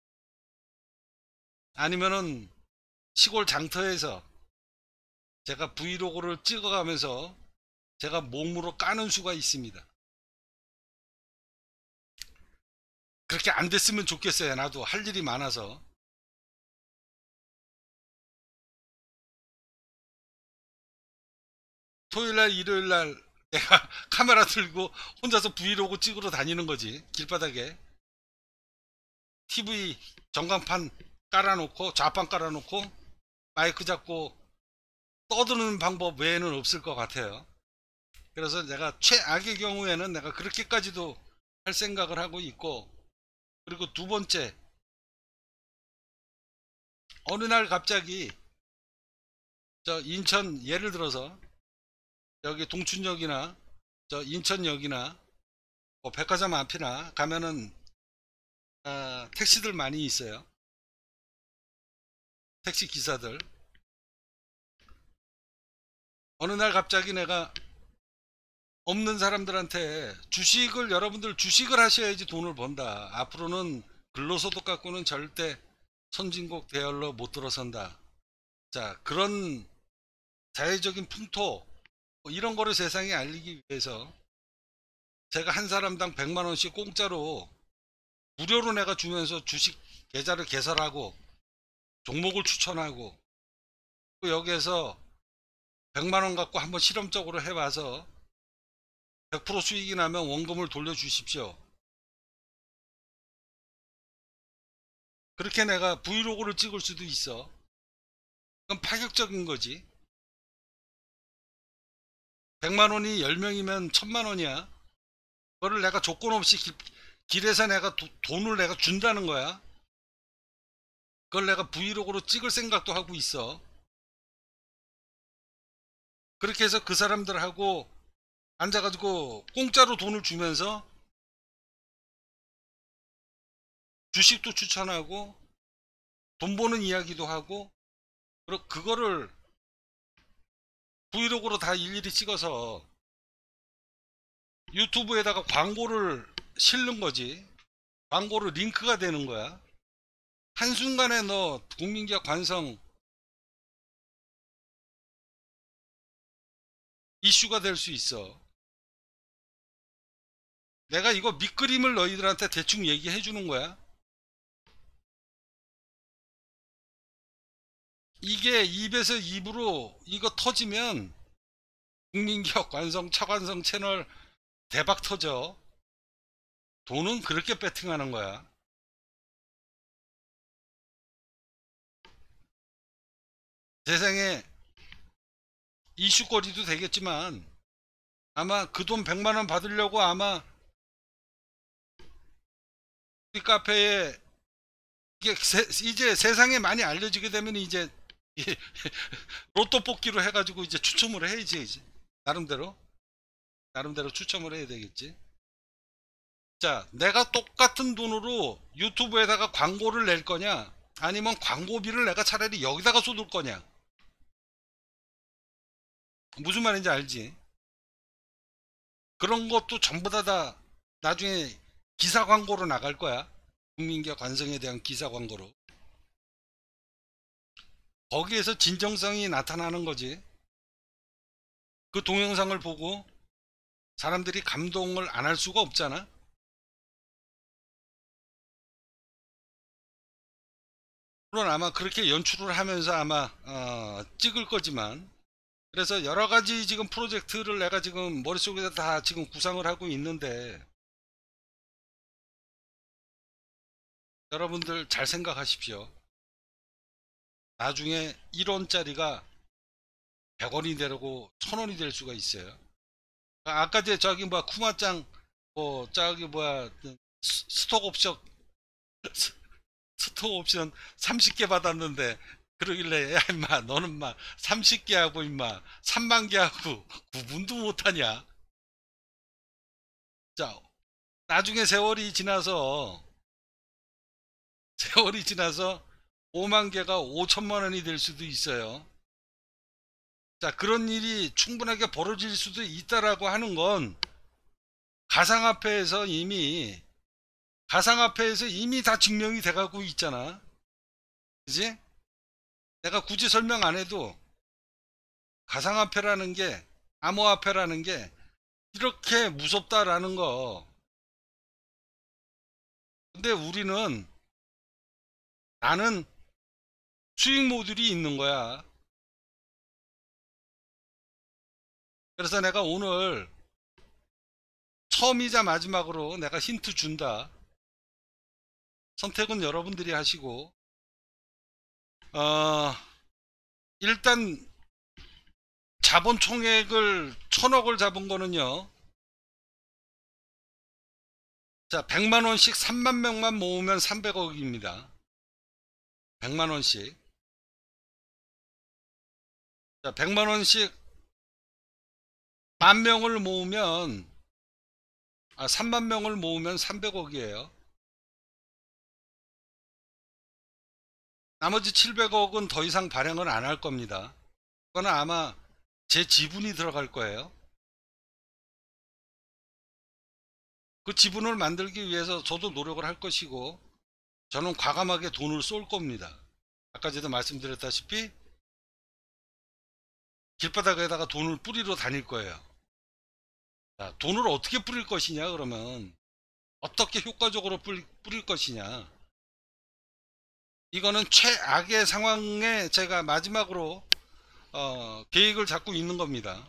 아니면은 시골 장터에서 제가 브이로그를 찍어가면서 제가 몸으로 까는 수가 있습니다. 그렇게 안 됐으면 좋겠어요. 나도 할 일이 많아서. 토요일날 일요일날 내가 카메라 들고 혼자서 브이로그 찍으러 다니는 거지. 길바닥에 티비 전광판 깔아놓고 좌판 깔아놓고 마이크 잡고 떠드는 방법 외에는 없을 것 같아요. 그래서 내가 최악의 경우에는 내가 그렇게까지도 할 생각을 하고 있고, 그리고 두 번째, 어느 날 갑자기 저 인천 예를 들어서 여기 동춘역이나 저 인천역이나 뭐 백화점 앞이나 가면은 아, 택시들 많이 있어요. 택시 기사들. 어느 날 갑자기 내가 없는 사람들한테 주식을 여러분들 주식을 하셔야지 돈을 번다. 앞으로는 근로소득 갖고는 절대 선진국 대열로 못 들어선다. 자, 그런 사회적인 풍토 뭐 이런 거를 세상에 알리기 위해서 제가 한 사람당 백만 원씩 공짜로 무료로 내가 주면서 주식 계좌를 개설하고 종목을 추천하고 또 여기에서 백만 원 갖고 한번 실험적으로 해봐서 백 퍼센트 수익이 나면 원금을 돌려주십시오. 그렇게 내가 브이로그를 찍을 수도 있어. 그건 파격적인 거지. 백만 원이 열 명이면 천만 원이야. 그거를 내가 조건 없이 길, 길에서 내가 도, 돈을 내가 준다는 거야. 그걸 내가 브이로그로 찍을 생각도 하고 있어. 그렇게 해서 그 사람들하고 앉아가지고 공짜로 돈을 주면서 주식도 추천하고 돈 버는 이야기도 하고 그거를 브이로그로 다 일일이 찍어서 유튜브에다가 광고를 실는 거지. 광고로 링크가 되는 거야. 한순간에 너 국민기업 관성 이슈가 될 수 있어. 내가 이거 밑그림을 너희들한테 대충 얘기해 주는 거야. 이게 입에서 입으로 이거 터지면 국민기업 관성 차관성 채널 대박 터져. 돈은 그렇게 배팅하는 거야. 세상에 이슈거리도 되겠지만 아마 그 돈 백만 원 받으려고 아마 우리 카페에 이게 세, 이제 세상에 많이 알려지게 되면 이제 로또 뽑기로 해가지고 이제 추첨을 해야지. 이제 나름대로 나름대로 추첨을 해야 되겠지. 자, 내가 똑같은 돈으로 유튜브에다가 광고를 낼 거냐 아니면 광고비를 내가 차라리 여기다가 쏟을 거냐. 무슨 말인지 알지? 그런 것도 전부 다, 다 나중에 기사 광고로 나갈 거야. 국민기업 관성에 대한 기사 광고로. 거기에서 진정성이 나타나는 거지. 그 동영상을 보고 사람들이 감동을 안 할 수가 없잖아. 물론 아마 그렇게 연출을 하면서 아마 어, 찍을 거지만, 그래서 여러 가지 지금 프로젝트를 내가 지금 머릿속에서 다 지금 구상을 하고 있는데 여러분들 잘 생각하십시오. 나중에 일 원짜리가 백 원이 되고 천 원이 될 수가 있어요. 아까 제 저기 뭐 쿠마짱 뭐 저기 뭐야 스톡 옵션 스톡 옵션 삼십 개 받았는데 그러길래 야 임마 너는 막 삼십 개 하고 임마 삼만 개 하고 구분도 못하냐. 자, 나중에 세월이 지나서 세월이 지나서 오만 개가 오천만 원이 될 수도 있어요. 자, 그런 일이 충분하게 벌어질 수도 있다라고 하는 건 가상화폐에서 이미 가상화폐에서 이미 다 증명이 돼가고 있잖아. 그지? 내가 굳이 설명 안 해도 가상화폐라는 게 암호화폐라는 게 이렇게 무섭다라는 거. 근데 우리는 나는 수익 모듈이 있는 거야. 그래서 내가 오늘 처음이자 마지막으로 내가 힌트 준다. 선택은 여러분들이 하시고 어, 일단 자본 총액을 천억을 잡은 거는요. 자, 백만 원씩 삼만 명만 모으면 삼백억입니다. 백만 원씩. 자, 백만 원씩 만 명을 모으면 아, 삼만 명을 모으면 삼백억이에요. 나머지 칠백억은 더 이상 발행을 안 할 겁니다. 그거는 아마 제 지분이 들어갈 거예요. 그 지분을 만들기 위해서 저도 노력을 할 것이고 저는 과감하게 돈을 쏠 겁니다. 아까 전에 말씀드렸다시피 길바닥에다가 돈을 뿌리러 다닐 거예요. 자, 돈을 어떻게 뿌릴 것이냐 그러면 어떻게 효과적으로 뿌릴, 뿌릴 것이냐, 이거는 최악의 상황에 제가 마지막으로 어, 계획을 잡고 있는 겁니다.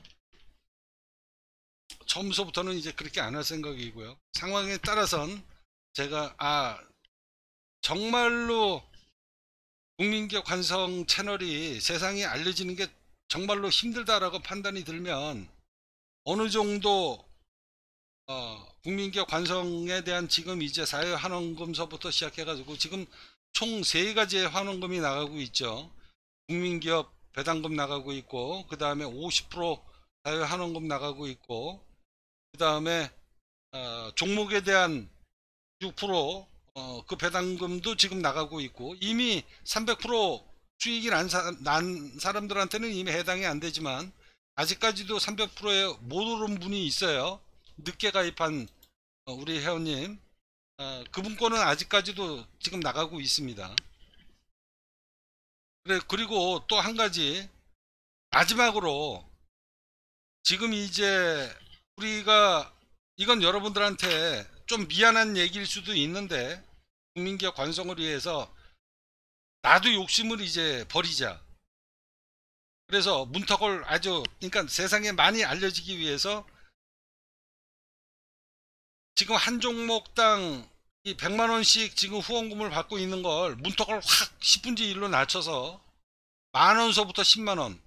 처음서부터는 이제 그렇게 안 할 생각이고요. 상황에 따라선 제가 아 정말로 국민기업 관성 채널이 세상에 알려지는 게 정말로 힘들다라고 판단이 들면 어느 정도 어, 국민기업 관성에 대한 지금 이제 사회 환원금서부터 시작해 가지고 지금 총 세 가지의 환원금이 나가고 있죠. 국민기업 배당금 나가고 있고, 그 다음에 오십 퍼센트 사회 환원금 나가고 있고, 그 다음에 어, 종목에 대한 육 퍼센트 어, 그 배당금도 지금 나가고 있고, 이미 삼백 퍼센트 수익이 난, 사, 난 사람들한테는 이미 해당이 안 되지만 아직까지도 삼백 퍼센트에 못 오른 분이 있어요. 늦게 가입한 어, 우리 회원님, 어, 그분 거는 아직까지도 지금 나가고 있습니다. 그래, 그리고 또 한 가지 마지막으로, 지금 이제 우리가, 이건 여러분들한테 좀 미안한 얘기일 수도 있는데, 국민기업 관성을 위해서 나도 욕심을 이제 버리자. 그래서 문턱을 아주, 그러니까 세상에 많이 알려지기 위해서 지금 한 종목당 이 백만 원씩 지금 후원금을 받고 있는 걸 문턱을 확 십분의 일로 낮춰서 만 원서부터 십만 원,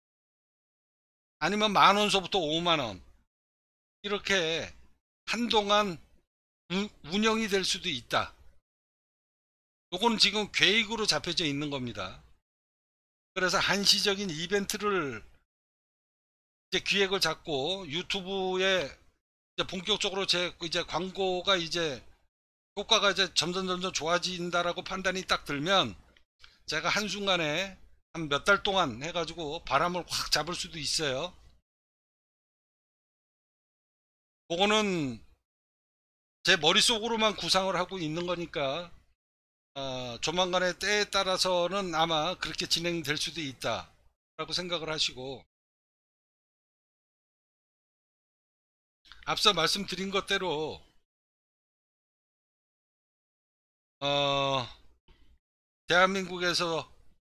아니면 만 원서부터 오만 원, 이렇게 한동안 운영이 될 수도 있다. 요거는 지금 계획으로 잡혀져 있는 겁니다. 그래서 한시적인 이벤트를 이제 기획을 잡고 유튜브에 이제 본격적으로 제 이제 광고가 이제 효과가 이제 점점 점점 좋아진다라고 판단이 딱 들면 제가 한순간에 한 몇 달 동안 해가지고 바람을 확 잡을 수도 있어요. 그거는 제 머릿속으로만 구상을 하고 있는 거니까 어, 조만간의 때에 따라서는 아마 그렇게 진행될 수도 있다 라고 생각을 하시고, 앞서 말씀드린 것대로 어, 대한민국에서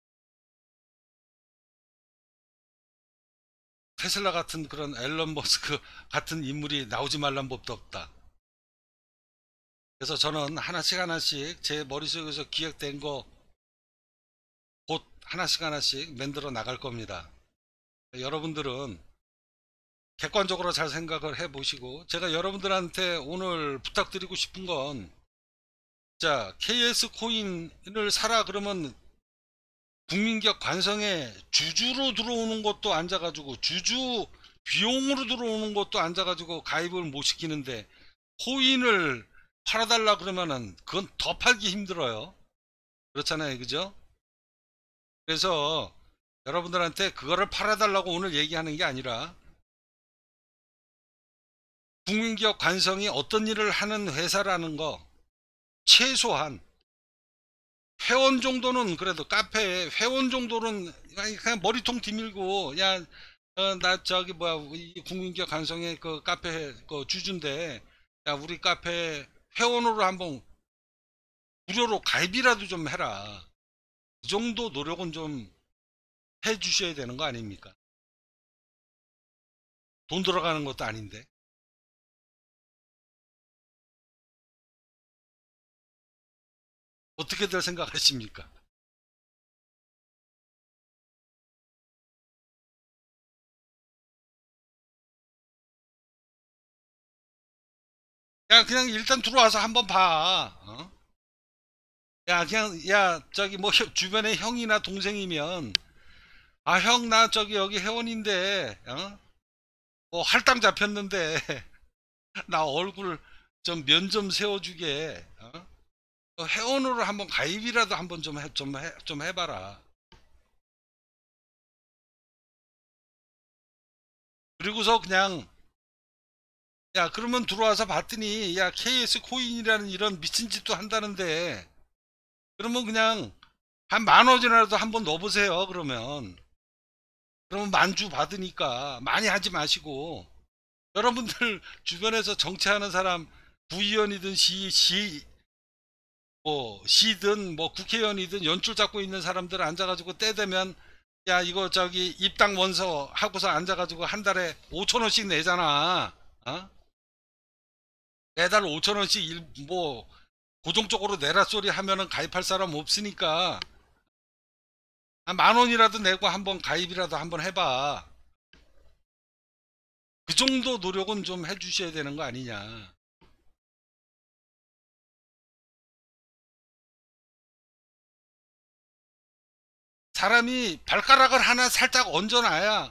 테슬라 같은 그런 앨런 머스크 같은 인물이 나오지 말란 법도 없다. 그래서 저는 하나씩 하나씩 제 머릿속에서 기획된 거 곧 하나씩 하나씩 만들어 나갈 겁니다. 여러분들은 객관적으로 잘 생각을 해 보시고, 제가 여러분들한테 오늘 부탁드리고 싶은 건, 자, 케이에스 코인을 사라 그러면 국민기업 관성에 주주로 들어오는 것도 앉아가지고, 주주 비용으로 들어오는 것도 앉아가지고 가입을 못 시키는데 코인을 팔아달라 그러면은 그건 더 팔기 힘들어요. 그렇잖아요, 그죠? 그래서 여러분들한테 그거를 팔아달라고 오늘 얘기하는 게 아니라, 국민기업 관성이 어떤 일을 하는 회사라는 거, 최소한 회원 정도는, 그래도 카페에 회원 정도는 그냥 머리통 디밀고, 야, 어, 나 저기 뭐야, 국민기업 관성의 그 카페 그 주주인데, 야, 우리 카페 회원으로 한번 무료로 가입이라도 좀 해라. 이 정도 노력은 좀 해 주셔야 되는 거 아닙니까? 돈 들어가는 것도 아닌데. 어떻게들 생각하십니까? 야, 그냥 일단 들어와서 한번 봐. 어? 야, 그냥, 야, 저기 뭐 주변에 형이나 동생이면, 아, 형, 나 저기 여기 회원인데, 어? 뭐 할당 잡혔는데, 나 얼굴 좀 면 좀 세워주게, 어? 어, 회원으로 한번 가입이라도 한번 좀 해, 좀 해, 좀 해봐라. 그리고서 그냥, 야, 그러면 들어와서 봤더니, 야, 케이에스 코인이라는 이런 미친 짓도 한다는데, 그러면 그냥 한 만 원이라도 한번 넣어보세요, 그러면. 그러면 만주 받으니까 많이 하지 마시고, 여러분들 주변에서 정치하는 사람, 구의원이든 시, 시, 뭐, 시든 뭐 국회의원이든 연줄 잡고 있는 사람들 앉아가지고 때 되면, 야, 이거 저기 입당 원서 하고서 앉아가지고 한 달에 오천 원씩 내잖아. 어? 매달 오천 원씩 일, 뭐, 고정적으로 내라 소리 하면은 가입할 사람 없으니까, 한 만 원이라도 내고 한번 가입이라도 한번 해봐. 그 정도 노력은 좀 해주셔야 되는 거 아니냐. 사람이 발가락을 하나 살짝 얹어놔야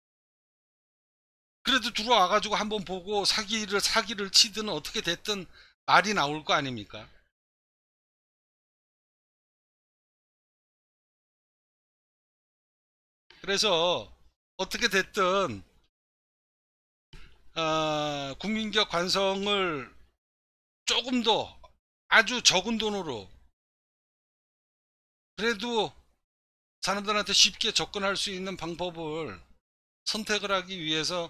그래도 들어와가지고 한번 보고 사기를 사기를 치든 어떻게 됐든 말이 나올 거 아닙니까? 그래서 어떻게 됐든 어, 국민적 관성을 조금 더 아주 적은 돈으로 그래도 사람들한테 쉽게 접근할 수 있는 방법을 선택을 하기 위해서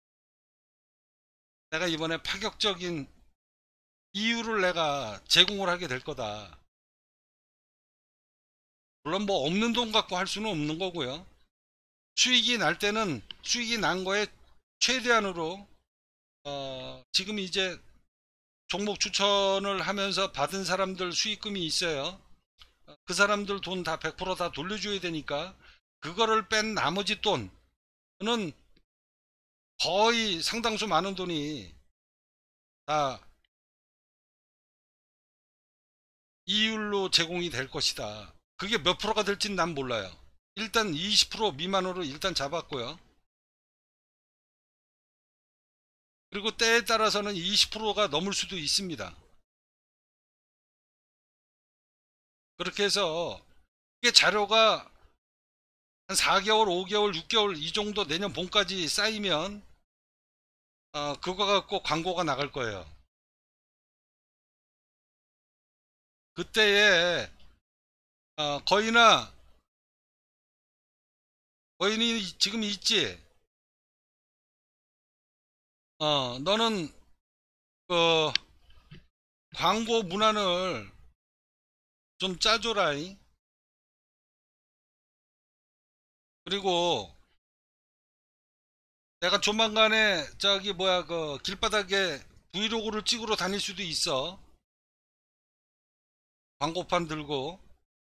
내가 이번에 파격적인 이유를 내가 제공을 하게 될 거다. 물론 뭐 없는 돈 갖고 할 수는 없는 거고요. 수익이 날 때는 수익이 난 거에 최대한으로 어, 지금 이제 종목 추천을 하면서 받은 사람들 수익금이 있어요. 그 사람들 돈 다 백 퍼센트 다 돌려줘야 되니까 그거를 뺀 나머지 돈은 거의 상당수 많은 돈이 다 이율로 제공이 될 것이다. 그게 몇 프로가 될지는 난 몰라요. 일단 이십 퍼센트 미만으로 일단 잡았고요. 그리고 때에 따라서는 이십 퍼센트가 넘을 수도 있습니다. 그렇게 해서 이게 자료가 한 사 개월, 오 개월, 육 개월 이 정도 내년 봄까지 쌓이면 어, 그거 갖고 광고가 나갈 거예요. 그때에 어, 거인아, 거인이 지금 있지? 어, 너는 그 광고 문안을 좀 짜줘라잉. 그리고 내가 조만간에 저기 뭐야 그 길바닥에 브이로그를 찍으러 다닐 수도 있어. 광고판 들고.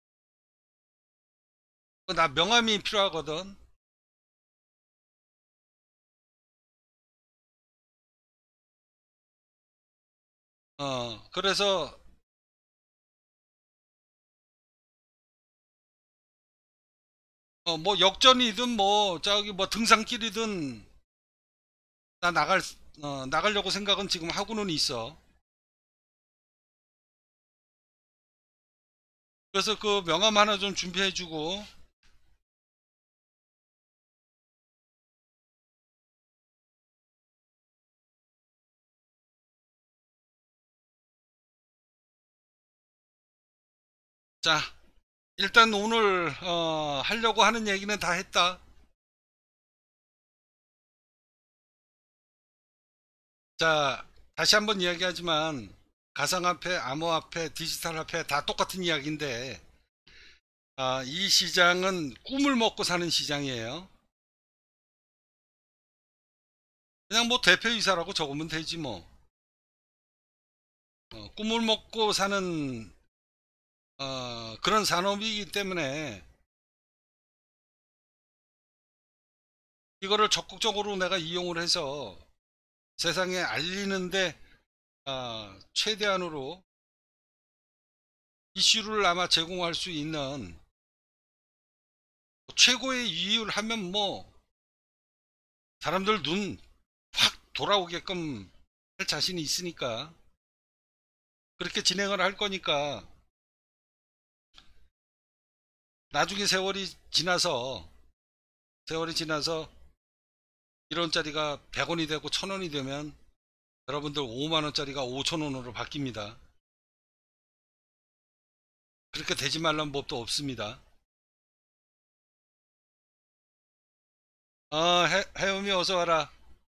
그 나 명함이 필요하거든. 어, 그래서 어, 뭐 역전이든 뭐 저기 뭐 등산길이든 나 나갈 어, 나가려고 생각은 지금 하고는 있어. 그래서 그 명함 하나 좀 준비해주고. 자, 일단 오늘 어, 하려고 하는 얘기는 다 했다. 자, 다시 한번 이야기하지만 가상화폐, 암호화폐, 디지털화폐 다 똑같은 이야기인데 아, 이 시장은 꿈을 먹고 사는 시장이에요. 그냥 뭐 대표이사라고 적으면 되지 뭐. 어, 꿈을 먹고 사는 어, 그런 산업이기 때문에 이거를 적극적으로 내가 이용을 해서 세상에 알리는데 어, 최대한으로 이슈를 아마 제공할 수 있는 최고의 이유를 하면 뭐 사람들 눈 확 돌아오게끔 할 자신이 있으니까 그렇게 진행을 할 거니까 나중에 세월이 지나서 세월이 지나서 일 원짜리가 백 원이 되고 천 원이 되면 여러분들 오만 원짜리가 오천 원으로 바뀝니다. 그렇게 되지 말란 법도 없습니다. 어, 해, 해음이 어서 와라.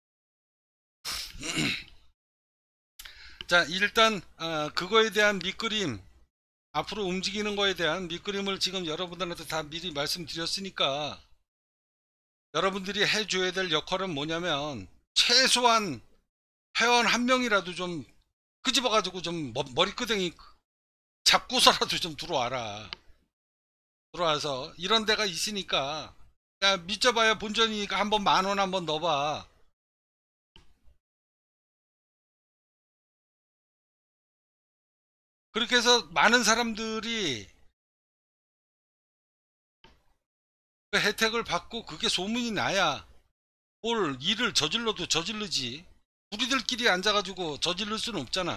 자, 일단 어, 그거에 대한 밑그림, 앞으로 움직이는 거에 대한 밑그림을 지금 여러분들한테 다 미리 말씀드렸으니까 여러분들이 해줘야 될 역할은 뭐냐면 최소한 회원 한 명이라도 좀 끄집어가지고 좀 머리끄댕이 잡고서라도 좀 들어와라. 들어와서 이런 데가 있으니까 야, 믿져봐야 본전이니까 한번 만 원 한번 넣어봐. 그렇게 해서 많은 사람들이 그 혜택을 받고 그게 소문이 나야 뭘 일을 저질러도 저질르지. 우리들끼리 앉아가지고 저질를 수는 없잖아.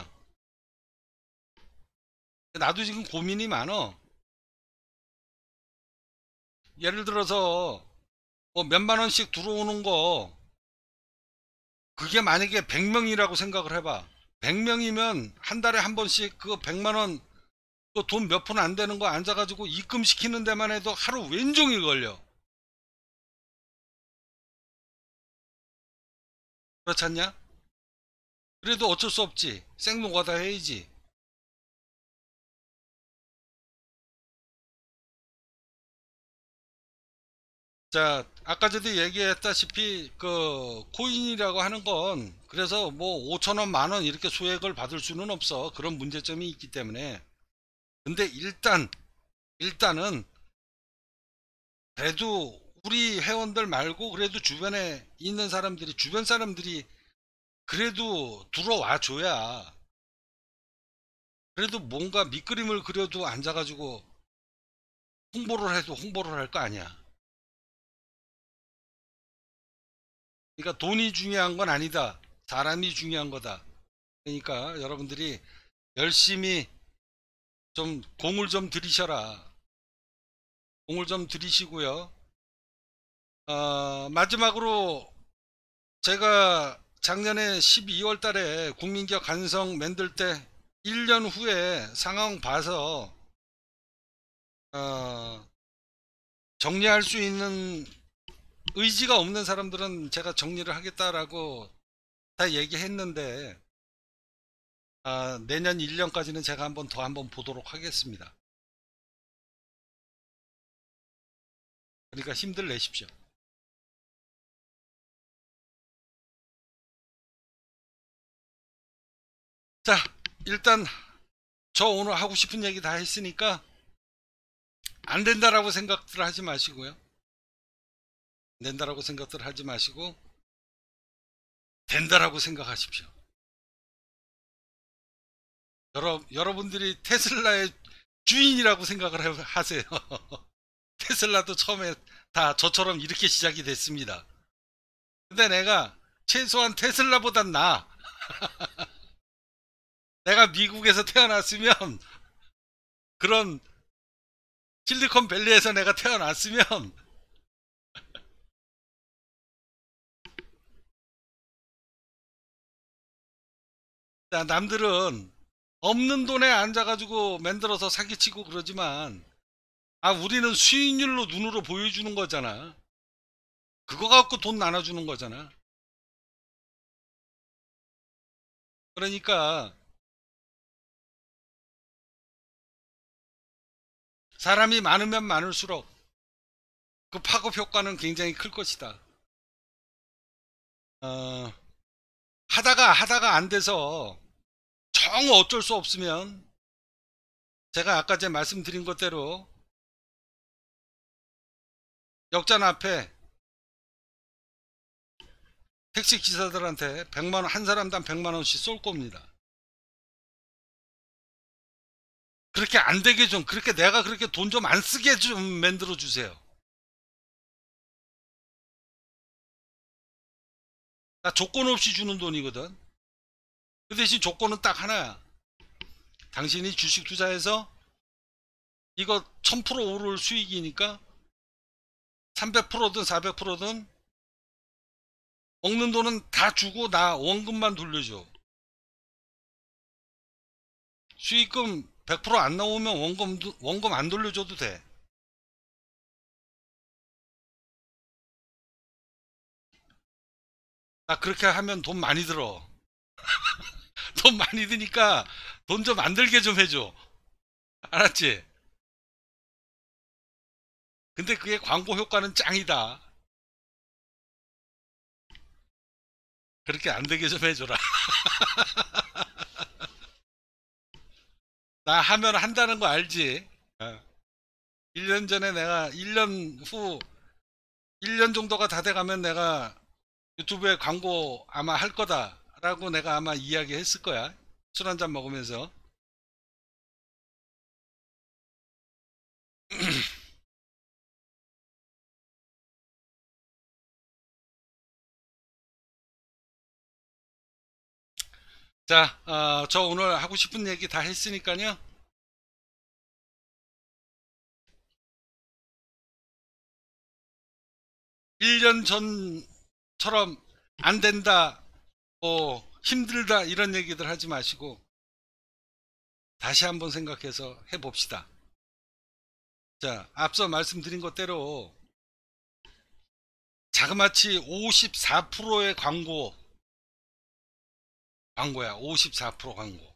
나도 지금 고민이 많어. 예를 들어서 뭐 몇만 원씩 들어오는 거, 그게 만약에 백 명이라고 생각을 해봐. 백 명이면 한 달에 한 번씩 그 백만 원, 그 돈 몇 푼 안 되는 거 앉아가지고 입금시키는 데만 해도 하루 왼종일 걸려. 그렇지 않냐? 그래도 어쩔 수 없지. 생노가다 해야지. 자, 아까 전에 얘기했다시피 그 코인이라고 하는 건 그래서 뭐 오천 원, 만 원 이렇게 소액을 받을 수는 없어. 그런 문제점이 있기 때문에. 근데 일단 일단은 그래도 우리 회원들 말고 그래도 주변에 있는 사람들이, 주변 사람들이 그래도 들어와 줘야 그래도 뭔가 밑그림을 그려도 앉아가지고 홍보를 해도 홍보를 할 거 아니야. 그러니까 돈이 중요한 건 아니다. 사람이 중요한 거다. 그러니까 여러분들이 열심히 좀 공을 좀 들이셔라. 공을 좀 들이시고요. 어, 마지막으로 제가 작년에 십이 월 달에 국민기업 간성 만들 때 일 년 후에 상황 봐서 어, 정리할 수 있는 의지가 없는 사람들은 제가 정리를 하겠다라고 다 얘기했는데 아, 내년 일 년까지는 제가 한번 더 한번 보도록 하겠습니다. 그러니까 힘들 내십시오. 자, 일단 저 오늘 하고 싶은 얘기 다 했으니까 안 된다라고 생각들 하지 마시고요. 안 된다라고 생각들 하지 마시고 된다라고 생각하십시오. 여러, 여러분들이 테슬라의 주인이라고 생각을 하세요. 테슬라도 처음에 다 저처럼 이렇게 시작이 됐습니다. 근데 내가 최소한 테슬라보단 나아. 내가 미국에서 태어났으면 그런 실리콘밸리에서 내가 태어났으면 남들은 없는 돈에 앉아가지고 만들어서 사기치고 그러지만 아 우리는 수익률로 눈으로 보여주는 거잖아. 그거 갖고 돈 나눠주는 거잖아. 그러니까 사람이 많으면 많을수록 그 파급 효과는 굉장히 클 것이다. 어, 하다가 하다가 안 돼서 정 어쩔 수 없으면 제가 아까 전에 말씀드린 것대로 역전 앞에 택시 기사들한테 백만 원, 한 사람당 백만 원씩 쏠 겁니다. 그렇게 안 되게 좀, 그렇게 내가 그렇게 돈 좀 안 쓰게 좀 만들어 주세요. 나 조건 없이 주는 돈이거든. 그 대신 조건은 딱 하나야. 당신이 주식 투자해서 이거 천 퍼센트 오를 수익이니까 삼백 퍼센트든 사백 퍼센트든 먹는 돈은 다 주고 나 원금만 돌려줘. 수익금 백 퍼센트 안 나오면 원금, 원금 안 돌려줘도 돼. 나 그렇게 하면 돈 많이 들어. 돈 많이 드니까 돈 좀 안 들게 좀 해줘. 알았지? 근데 그게 광고 효과는 짱이다. 그렇게 안 되게 좀 해줘라. 나 하면 한다는 거 알지? 어. 일 년 전에 내가 일 년 후, 일 년 정도가 다 돼가면 내가 유튜브에 광고 아마 할 거다라고 내가 아마 이야기 했을 거야. 술 한잔 먹으면서. 자, 어, 저 오늘 하고 싶은 얘기 다 했으니까요. 일 년 전처럼 안 된다, 뭐 힘들다 이런 얘기들 하지 마시고 다시 한번 생각해서 해봅시다. 자, 앞서 말씀드린 것대로 자그마치 오십사 퍼센트의 광고, 광고야. 오십사 퍼센트 광고.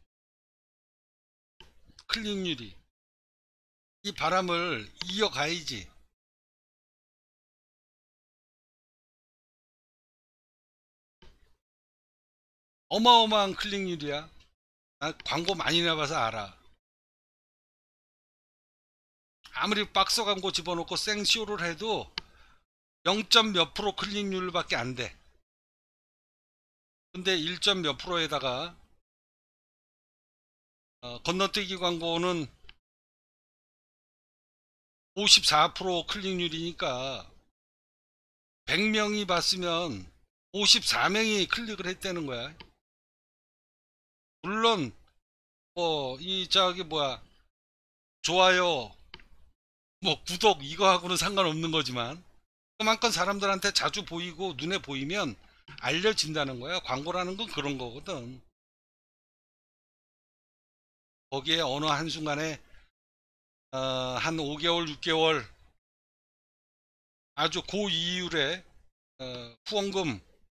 클릭률이. 이 바람을 이어가야지. 어마어마한 클릭률이야. 나 광고 많이 나봐서 알아. 아무리 박스 광고 집어넣고 생쇼를 해도 영 점 몇 프로 클릭률밖에 안 돼. 근데 일 점 몇 프로에다가 어, 건너뛰기 광고는 오십사 퍼센트 클릭률이니까 백 명이 봤으면 오십사 명이 클릭을 했다는 거야. 물론 뭐 이 저기 뭐야, 좋아요 뭐 구독 이거하고는 상관없는 거지만 그만큼 사람들한테 자주 보이고 눈에 보이면 알려진다는 거야. 광고라는 건 그런 거거든. 거기에 어느 한순간에 어, 한 오 개월 육 개월 아주 고이율의 어, 후원금에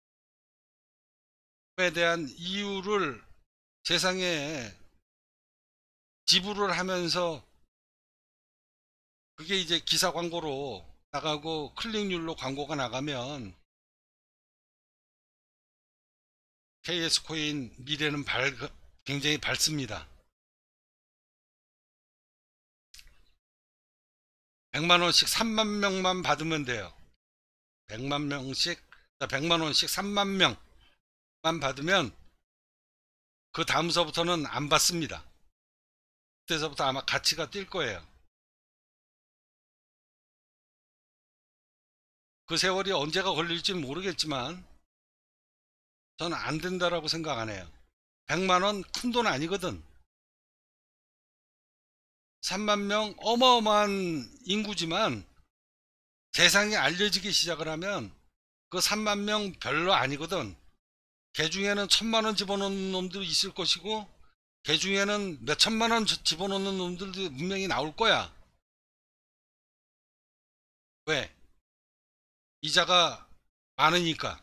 대한 이유를 세상에 지불을 하면서 그게 이제 기사 광고로 나가고 클릭률로 광고가 나가면 케이에스코인 미래는 밝, 굉장히 밝습니다. 백만 원씩 삼만 명만 받으면 돼요. 백만 명씩, 백만 원씩 삼만 명만 받으면 그 다음서부터는 안 받습니다. 그때서부터 아마 가치가 뛸 거예요. 그 세월이 언제가 걸릴지는 모르겠지만 저는 안 된다라고 생각 안 해요. 백만 원 큰 돈 아니거든. 삼만 명 어마어마한 인구지만 세상에 알려지기 시작을 하면 그 삼만 명 별로 아니거든. 개 중에는 천만 원 집어넣는 놈도 있을 것이고 개 중에는 몇 천만 원 집어넣는 놈들도 분명히 나올 거야. 왜? 이자가 많으니까.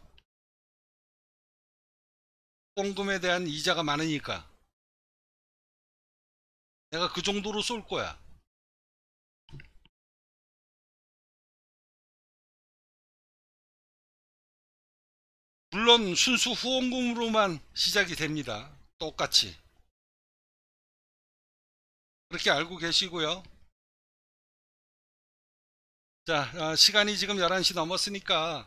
공금에 대한 이자가 많으니까. 내가 그 정도로 쏠 거야. 물론 순수 후원금으로만 시작이 됩니다. 똑같이. 그렇게 알고 계시고요. 자, 어, 시간이 지금 열한 시 넘었으니까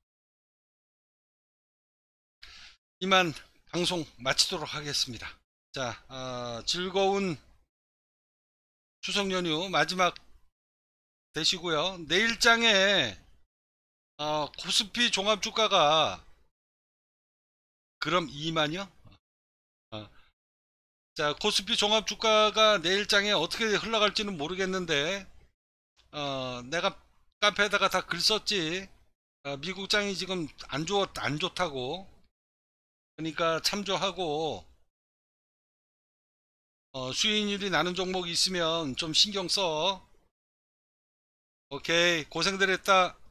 이만 방송 마치도록 하겠습니다. 자, 어, 즐거운 추석 연휴 마지막 되시고요. 내일장에 어, 코스피 종합주가가 그럼 이만이요? 어, 자, 코스피 종합주가가 내일장에 어떻게 흘러갈지는 모르겠는데 어, 내가 카페에다가 다 글 썼지. 어, 미국장이 지금 안 좋, 안 좋다고. 그러니까 참조하고 어, 수익률이 나는 종목이 있으면 좀 신경 써. 오케이, 고생들 했다.